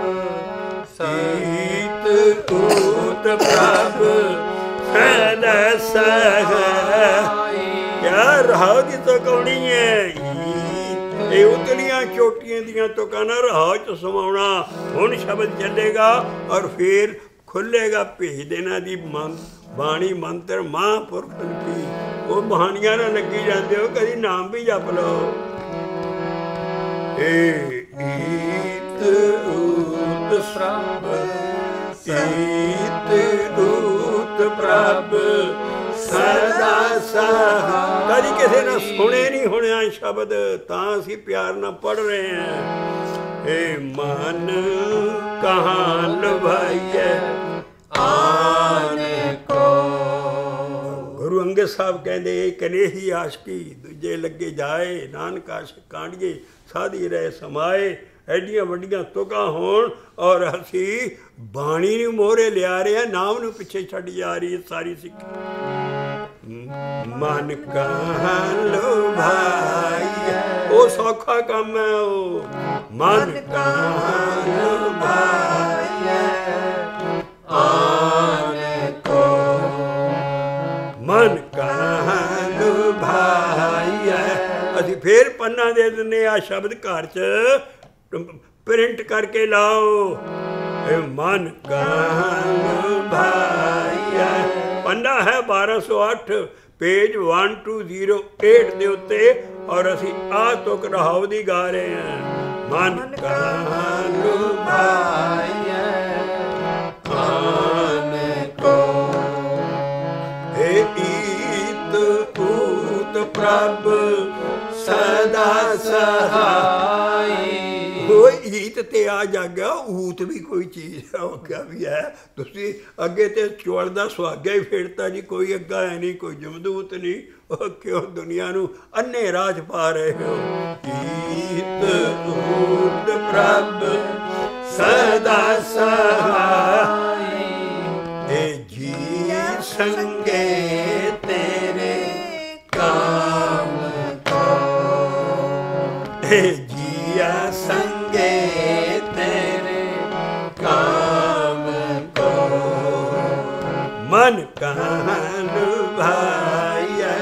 ਸੀਤ ਊਤ ਪ੍ਰਭ ਸਦਾ ਸਹਾਈ। ਯਾਰ ਰਹਾਉ ਦੀ ਤੋਂ ਕੌਣੀ ਹੈ, ਇਹ ਉਤਲੀਆਂ ਚੋਟੀਆਂ ਦੀਆਂ ਤੁਕਾਂ ਨਾ ਰਹਾਉ ਚ ਸਮਾਉਣਾ। ਹੁਣ ਸ਼ਬਦ ਚੱਲੇਗਾ ਔਰ ਫਿਰ ਖੁੱਲੇਗਾ ਭੇਜ ਦੇਣਾ ਦੀ ਮਨ ਬਾਣੀ ਮੰਤਰ ਮਹਾਂਪੁਰਖ ਕੀ। ਉਹ ਬਾਣੀਆਂ ਨਾਲ ਲੱਗੀ ਜਾਂਦੇ ਹੋ, ਕਦੀ ਨਾਮ ਵੀ ਜਪ ਲਓ। ਏ ਈਤ ਊਤ ਪ੍ਰਭ ਈਤ ਊਤ ਪ੍ਰਭ ਸਦਾ ਸਹਾਈ। ਕਦੀ ਕਿਸੇ ਨੇ ਸੁਣੇ ਨਹੀਂ ਹੋਣਿਆ ਸ਼ਬਦ, ਤਾਂ ਅਸੀਂ ਪਿਆਰ ਨਾਲ ਪੜ੍ਹ ਰਹੇ ਹਾਂ। ਏ ਮਨ ਕਹਾਂ ਲੁਭਾਈਐ ਆਨ ਕੋ। ਗੁਰੂ ਅੰਗਦ ਸਾਹਿਬ ਕਹਿੰਦੇ ਕਨੇਹੀ ਆਸ਼ਕੀ ਦੂਜੇ ਲੱਗੇ ਜਾਏ, ਨਾਨਕ ਆਸ਼ਕ ਕਾਂਡੀਏ ਸਾਧੀ ਰਹੇ ਸਮਾਏ। ਐਡੀਆਂ ਵੱਡੀਆਂ ਤੁਕਾਂ ਹੋਣ ਔਰ ਅਸੀਂ ਬਾਣੀ ਨੂੰ ਮੋਹਰੇ ਲਿਆ ਰਹੇ ਹਾਂ, ਨਾਮ ਨੂੰ ਪਿੱਛੇ ਛੱਡ ਜਾ ਰਹੀ ਹੈ ਸਾਰੀ ਸਿੱਖੀ। ਮਨ ਕਹਾਂ ਲੁਭਾਈਐ, ਉਹ ਸੌਖਾ ਕੰਮ ਹੈ ਉਹ। ਮਨ ਕਹਾਂ ਲੁਭਾਈਐ ਆਨ ਕੋ, ਮਨ ਕਹਾਂ ਲੁਭਾਈਐ। ਅਸੀਂ ਫੇਰ ਪੰਨਾ ਦੇ ਦਿੰਦੇ ਆ ਸ਼ਬਦ ਘਰ 'ਚ ਪ੍ਰਿੰਟ ਕਰਕੇ ਲਾਓ। ਮਨ ਕਹਾਂ ਲੁਭਾਈਐ ਪੰਨਾ ਹੈ ਬਾਰਾਂ ਸੌ ਅੱਠ page one two zero eight ਦੇ ਉੱਤੇ, ਔਰ ਅਸੀਂ ਆਹ ਤੁਕ ਰਹਾਉ ਦੀ ਗਾ ਰਹੇ ਹਾਂ। ਮਨ ਕਹਾਂ ਲੁਭਾਈਐ ਆਨ ਕੋ। ਏ ਈਤ ਊਤ ਪ੍ਰਭ ਸਦਾ ਸਹਾਈ। ਕੋਈ ਈਤ ਤੇ ਆ ਜਾਗਾ, ਊਤ ਵੀ ਕੋਈ ਚੀਜ਼ ਹੈ, ਉਹ ਕਿਆ ਵੀ ਹੈ। ਤੁਸੀਂ ਅੱਗੇ ਤੇ ਚੌਲ ਦਾ ਸੁਹਾਗਾ ਹੀ ਫੇਰਤਾ ਜੀ, ਕੋਈ ਅੱਗਾ ਹੈ ਨਹੀਂ, ਕੋਈ ਜਮਦੂਤ ਨਹੀਂ। ਉਹ ਕਿਉਂ ਦੁਨੀਆ ਨੂੰ ਅੰਨੇ ਰਾਜ ਪਾ ਰਹੇ ਹੋ। ਈਤ ਊਤ ਪ੍ਰਭ ਸਦਾ ਸਹਾਈ। ਏ ਜੀ ਸੰਗੇ ਤੇਰੇ ਕਾਮ ਕੋ। ਏ ਜੀਆ ਸੰਗੇ ਤੇਰੇ ਕਾਮ ਕੋ। ਮਨ ਕਹਾਂ ਲੁਭਾਈਐ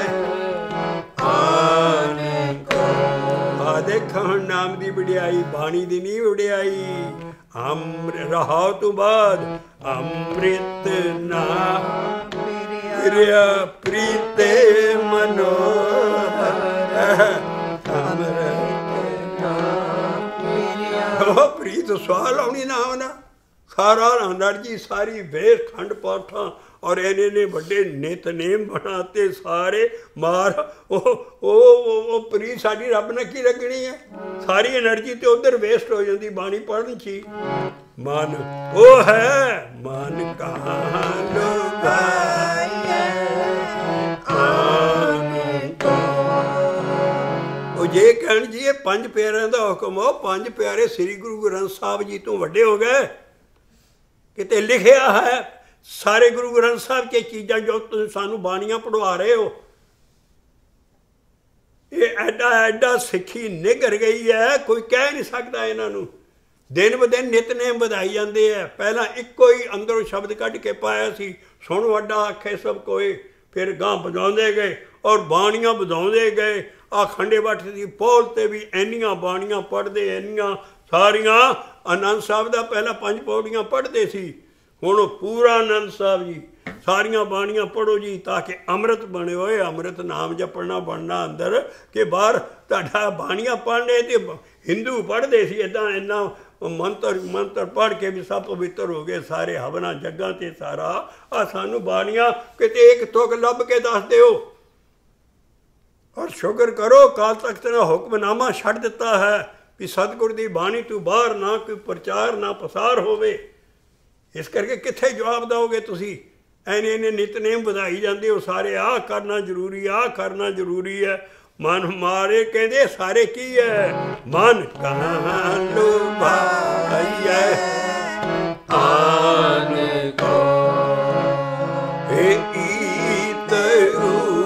ਆਨ ਕੋ। ਆ ਦੇਖੋ ਹੁਣ ਨਾਮ ਦੀ ਵਡਿਆਈ, ਬਾਣੀ ਦੀ ਨਹੀਂ ਵਡਿਆਈ। ਅੰਮ੍ਰਿਤ ਰਹਾਉ ਤੋਂ ਬਾਅਦ ਅੰਮ੍ਰਿਤ ਨਾਮ ਪ੍ਰਿਆ ਪ੍ਰੀਤੇ ਮਨੋਹਰ। ਅੰਮ੍ਰਿਤ ਨਾਮ ਪ੍ਰਿਆ ਪ੍ਰੀਤ ਸਵਾਲ ਆਉਣੀ ਨਾਮ ਨਾ ਸਾਰਾ ਅਨਰਜੀ ਸਾਰੀ ਵੇਖ ਖੰਡ ਪਾਠਾਂ ਔਰ ਇਹਨੇ ਨੇ ਵੱਡੇ ਨਿਤਨੇਮ ਬਣਾਤੇ ਸਾਰੇ ਮਾਰ। ਉਹ ਉਹ ਪ੍ਰੀਤ ਸਾਡੀ ਰੱਬ ਨਾਲ ਕੀ ਲੱਗਣੀ ਹੈ, ਸਾਰੀ ਐਨਰਜੀ ਤੇ ਉਧਰ ਵੇਸਟ ਹੋ ਜਾਂਦੀ ਬਾਣੀ ਪੜ੍ਹਨ 'ਚ ਹੀ। ਮਨ ਉਹ ਹੈ ਮਨ ਕਹਾਂ ਲੁਭਾਈਐ ਆਨ ਕੋ। ਉਹ ਜੇ ਕਹਿਣ ਜੀ ਇਹ ਪੰਜ ਪਿਆਰਿਆਂ ਦਾ ਹੁਕਮ, ਉਹ ਪੰਜ ਪਿਆਰੇ ਸ੍ਰੀ ਗੁਰੂ ਗ੍ਰੰਥ ਸਾਹਿਬ ਜੀ ਤੋਂ ਵੱਡੇ ਹੋ ਗਏ। ਕਿਤੇ ਲਿਖਿਆ ਹੈ ਸਾਰੇ ਗੁਰੂ ਗ੍ਰੰਥ ਸਾਹਿਬ 'ਚ ਚੀਜ਼ਾਂ ਜੋ ਤੁਸੀਂ ਸਾਨੂੰ ਬਾਣੀਆਂ ਪੜ੍ਹਾ ਰਹੇ ਹੋ, ਇਹ ਐਡਾ ਐਡਾ ਸਿੱਖੀ ਨਿਘਰ ਗਈ ਹੈ, ਕੋਈ ਕਹਿ ਨਹੀਂ ਸਕਦਾ ਇਹਨਾਂ ਨੂੰ। ਦਿਨ ਬ ਦਿਨ ਨਿਤਨੇਮ ਵਧਾਈ ਜਾਂਦੇ ਹੈ। ਪਹਿਲਾਂ ਇੱਕੋ ਹੀ ਅੰਦਰੋਂ ਸ਼ਬਦ ਕੱਢ ਕੇ ਪਾਇਆ ਸੀ, ਸੁਣ ਵੱਡਾ ਆਖੇ ਸਭ ਕੋਏ। ਫਿਰ ਗਾਂ ਵਧਾਉਂਦੇ ਗਏ ਔਰ ਬਾਣੀਆਂ ਵਧਾਉਂਦੇ ਗਏ। ਆਹ ਖੰਡੇ ਬਾਠ ਦੀ ਪੋਲ 'ਤੇ ਵੀ ਇੰਨੀਆਂ ਬਾਣੀਆਂ ਪੜ੍ਹਦੇ, ਇੰਨੀਆਂ ਸਾਰੀਆਂ। ਆਨੰਦ ਸਾਹਿਬ ਦਾ ਪਹਿਲਾਂ ਪੰਜ ਪੌੜੀਆਂ ਪੜ੍ਹਦੇ ਸੀ, ਹੁਣ ਪੂਰਾ ਆਨੰਦ ਸਾਹਿਬ ਜੀ ਸਾਰੀਆਂ ਬਾਣੀਆਂ ਪੜ੍ਹੋ ਜੀ, ਤਾਂ ਕਿ ਅੰਮ੍ਰਿਤ ਬਣੇ ਹੋਏ। ਅੰਮ੍ਰਿਤ ਨਾਮ ਜਪਣਾ ਬਣਨਾ ਅੰਦਰ ਕਿ ਬਾਹਰ। ਤੁਹਾਡਾ ਬਾਣੀਆਂ ਪੜ੍ਹਨੇ ਤੇ ਹਿੰਦੂ ਪੜ੍ਹਦੇ ਸੀ ਇੱਦਾਂ ਇੰਨਾ ਮੰਤਰ ਮੰਤਰ ਪੜ੍ਹ ਕੇ ਵੀ ਸਭ ਪਵਿੱਤਰ ਹੋ ਗਏ ਸਾਰੇ ਹਵਨਾਂ ਜੱਗਾਂ 'ਤੇ ਸਾਰਾ। ਆਹ ਸਾਨੂੰ ਬਾਣੀਆਂ ਕਿਤੇ ਇੱਕ ਤੁਕ ਲੱਭ ਕੇ ਦੱਸ ਦਿਓ। ਔਰ ਸ਼ੁਕਰ ਕਰੋ ਕਾਲ ਤਖਤ ਨੇ ਹੁਕਮਨਾਮਾ ਛੱਡ ਦਿੱਤਾ ਹੈ ਵੀ ਸਤਿਗੁਰ ਦੀ ਬਾਣੀ ਤੋਂ ਬਾਹਰ ਨਾ ਕੋਈ ਪ੍ਰਚਾਰ ਨਾ ਪਸਾਰ ਹੋਵੇ। ਇਸ ਕਰਕੇ ਕਿੱਥੇ ਜਵਾਬ ਦਿਓਗੇ ਤੁਸੀਂ? ਐਨੇ ਐਨੇ ਨਿਤਨੇਮ ਵਧਾਈ ਜਾਂਦੇ ਹੋ ਸਾਰੇ, ਆਹ ਕਰਨਾ ਜ਼ਰੂਰੀ, ਆਹ ਕਰਨਾ ਜ਼ਰੂਰੀ ਹੈ। ਮਨ ਮਾਰੇ ਕਹਿੰਦੇ ਸਾਰੇ ਕੀ ਹੈ? ਮਨ ਕਹਾਂ ਲੁਭਾਈਐ ਆਨ ਕੋ। ਏ ਈਤ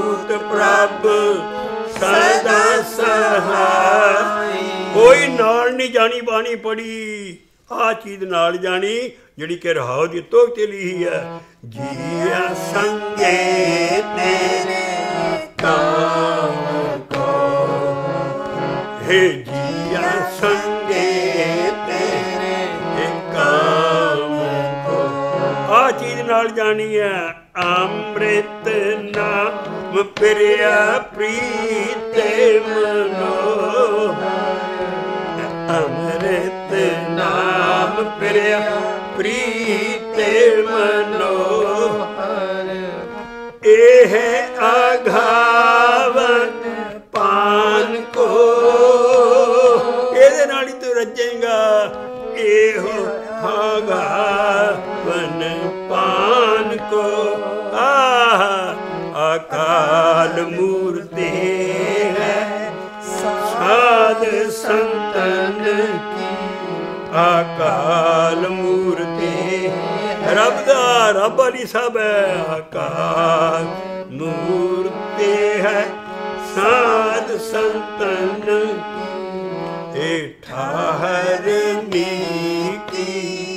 कोई नाल नहीं जानी बाणी पड़ी आ चीज नाल जानी जिहड़ी कि रहाओ दी तुक ते लिखी है। जिया संगे तेरे काम को हे जिया संगे तेरे काम को आ चीज नाल जानी है। अमृत नाम प्रिया प्रीते मनोहर अमृत नाम प्रिया प्रीते मनोहर एह आघावन पान को ਇਹਦੇ ਨਾਲ ਹੀ ਤੂੰ ਰੱਜੇਗਾ। ਇਹੋ ਆਘਾवन पान को आह अकाल मूर्ति है साध संतन की अकाल मूर्ति रब दा रब अली सब है। अकाल मूर्ति है साध संतन की ठहरनी की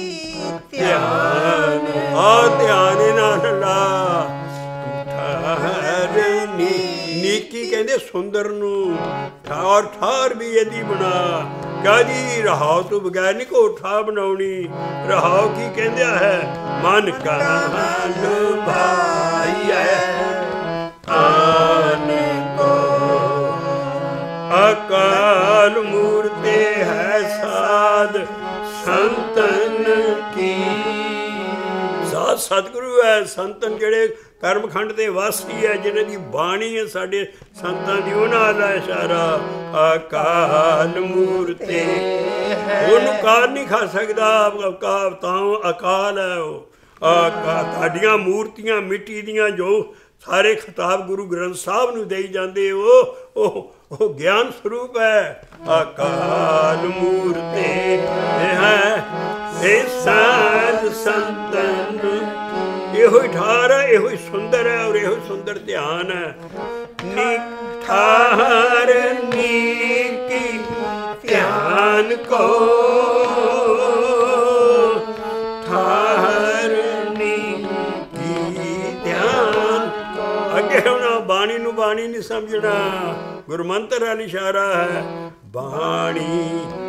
ध्यान आ ध्यान नाल ला ठहरनी नीकी कहंदे सुंदर नू ठार ठार भी यदि बना कहदी रहाओ तू बगैर नहीं को ठा बनाउणी। रहाओ की कहंदे है मन कान भाई आन को अकाल मूर्ति है साध संतन की। साध सतगुरु है संतन जेड़े कर्मखंड ਦੇ ਵਾਸੀ ਹੈ ਜਿਨ੍ਹਾਂ ਦੀ ਬਾਣੀ ਹੈ ਸਾਡੇ ਸੰਤਾਂ ਦੀ ਉਹਨਾਂ ਦਾ ਇਸ਼ਾਰਾ। ਅਕਾਲ ਮੂਰਤੇ ਉਹਨੂੰ ਕਾਲ ਨਹੀਂ ਖਾ ਸਕਦਾ ਅਕਾਲ ਤਾਂ ਅਕਾਲ ਹੈ ਉਹ। ਆਕਾ ਤੁਹਾਡੀਆਂ ਮੂਰਤੀਆਂ ਮਿੱਟੀ ਦੀਆਂ ਜੋ ਸਾਰੇ ਖਿਤਾਬ ਗੁਰੂ ਗ੍ਰੰਥ ਸਾਹਿਬ ਨੂੰ ਦੇਈ ਜਾਂਦੇ ਉਹ ਉਹ ਉਹ ਗਿਆਨ ਸਰੂਪ ਹੈ। ਅਕਾਲ ਮੂਰਤੇ ਹੈ ਇਹ ਸਾਧ ਸੰਤਨ ਇਹੋ ਹੀ ਠਾਰ ਹੈ ਇਹੋ ਹੀ ਸੁੰਦਰ ਹੈ ਔਰ ਇਹੋ ਹੀ ਸੁੰਦਰ ਧਿਆਨ ਹੈ। ਨੀ ਠਾਰ ਨੀਕੀ ਧਿਆਨ ਕੋ ਠਾਰ ਨੀਕੀ ਧਿਆਨ ਅੱਗੇ ਹੁਣ ਬਾਣੀ ਨੂੰ ਬਾਣੀ ਨਹੀਂ ਸਮਝਣਾ ਗੁਰਮੰਤਰ ਵਾਲੀ ਇਸ਼ਾਰਾ ਹੈ। ਬਾਣੀ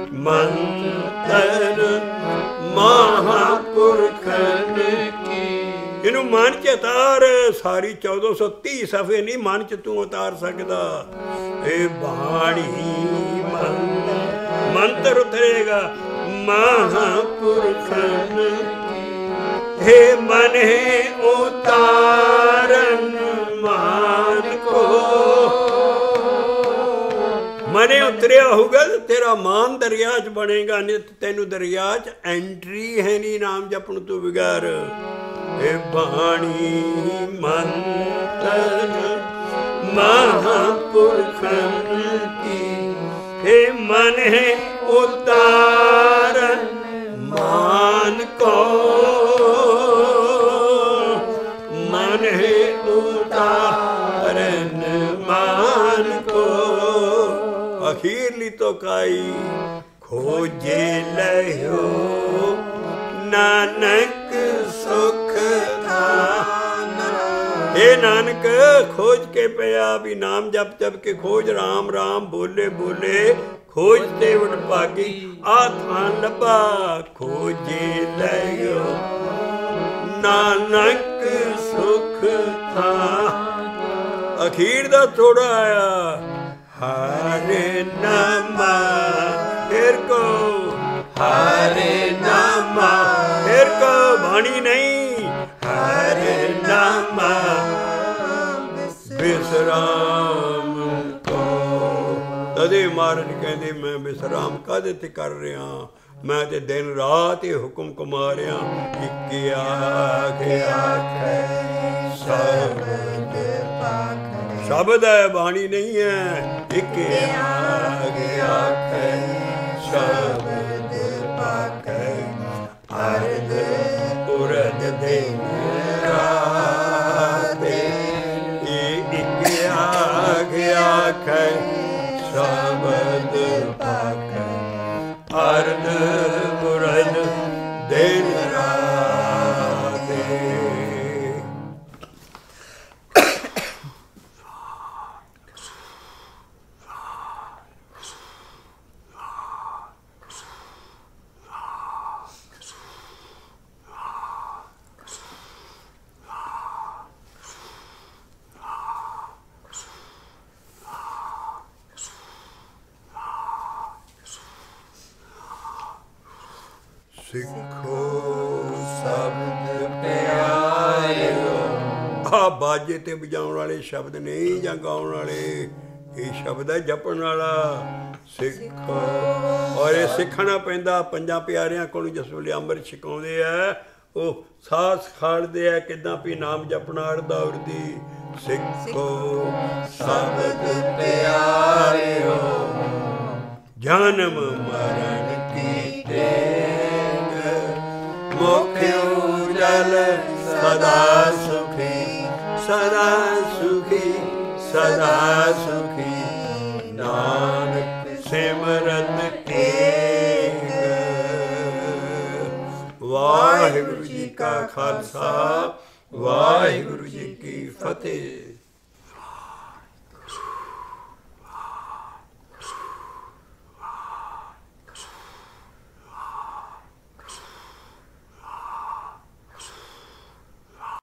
ਮੰਤਰ ਮਹਾਂਪੁਰਖਨ ਕੀ ਇਹਨੂੰ ਮਨ ਚ ਉਤਾਰ ਸਾਰੀ ਚੌਦਾਂ ਸੌ ਤੀਹ ਸਫੇ ਨਹੀਂ ਮਨ ਚ ਤੂੰ ਉਤਾਰ ਸਕਦਾ। ਇਹ ਬਾਣੀ ਮੰਤਰ ਉਤਰੇਗਾ ਮਹਾਂਪੁਰਖਨ हे मन है उतारन मान को मने उतरिया होगा तो तेरा मान दरिया च बनेगा नहीं तेनू दरिया च एंट्री है नहीं नाम जपन तू बगैर। हे बाणी मंत्र महापुरखन की हे मन है उतारन मान को मन है उतारन मान को। अखीरली तो काई खोजे लहो नानक सुख थाना। हे नानक खोज के पया भी नाम जप जप के खोज राम राम बोले बोले खोज ते उठ पागी आ थान लबा खोजे लहो नानक सुख था। अखीर दा थोड़ा आया हरे नामा फिर को हरे नामा फिर को बाणी नहीं हरे नामा विश्राम को। तदे महाराज कहते मैं विश्राम कादे ते कर रहा मैं ते दिन रात ये हुक्म कमा रहा। एक आखे आखे शब्द शब्द है बाणी नहीं है। एक आगे आखे शब्द पाखे अर्ध उरद दिन राते एक आगे आखे शब्द ਸਿੱਖੋ ਸ਼ਬਦ ਪਿਆਰਿਓ। ਆ ਬਾਜੇ ਤੇ ਵਜਾਉਣ ਵਾਲੇ ਸ਼ਬਦ ਨਹੀਂ ਜਾਂ ਗਾਉਣ ਵਾਲੇ, ਇਹ ਸ਼ਬਦ ਹੈ ਜਪਣ ਵਾਲਾ। ਸਿੱਖੋ, ਔਰ ਇਹ ਸਿੱਖਣਾ ਪੈਂਦਾ ਪੰਜਾਂ ਪਿਆਰਿਆਂ ਕੋਲੋਂ। ਜਿਸ ਵੇਲੇ ਅੰਮ੍ਰਿਤ ਛਕਾਉਂਦੇ ਆ ਉਹ ਸਾਹ ਸਿਖਾੜਦੇ ਆ ਕਿੱਦਾਂ ਵੀ ਨਾਮ ਜਪਣਾ ਅਰਦਾ ਉਰਦੀ। ਸਿੱਖੋ ਸ਼ਬਦ ਪਿਆਰਿਓ, ਜਨਮ ਮਰਨ ਕੀ ਟੇਕ, ਮੁਖ ਉਜਲ ਸਦਾ ਸੁਖੀ, ਸਦਾ ਸੁਖੀ, ਸਦਾ ਸੁਖੀ, ਨਾਨਕ ਸਿਮਰਤ ਏਕ। ਵਾਹਿਗੁਰੂ ਜੀ ਕਾ ਖਾਲਸਾ, ਵਾਹਿਗੁਰੂ ਜੀ ਕੀ ਫਤਿਹ।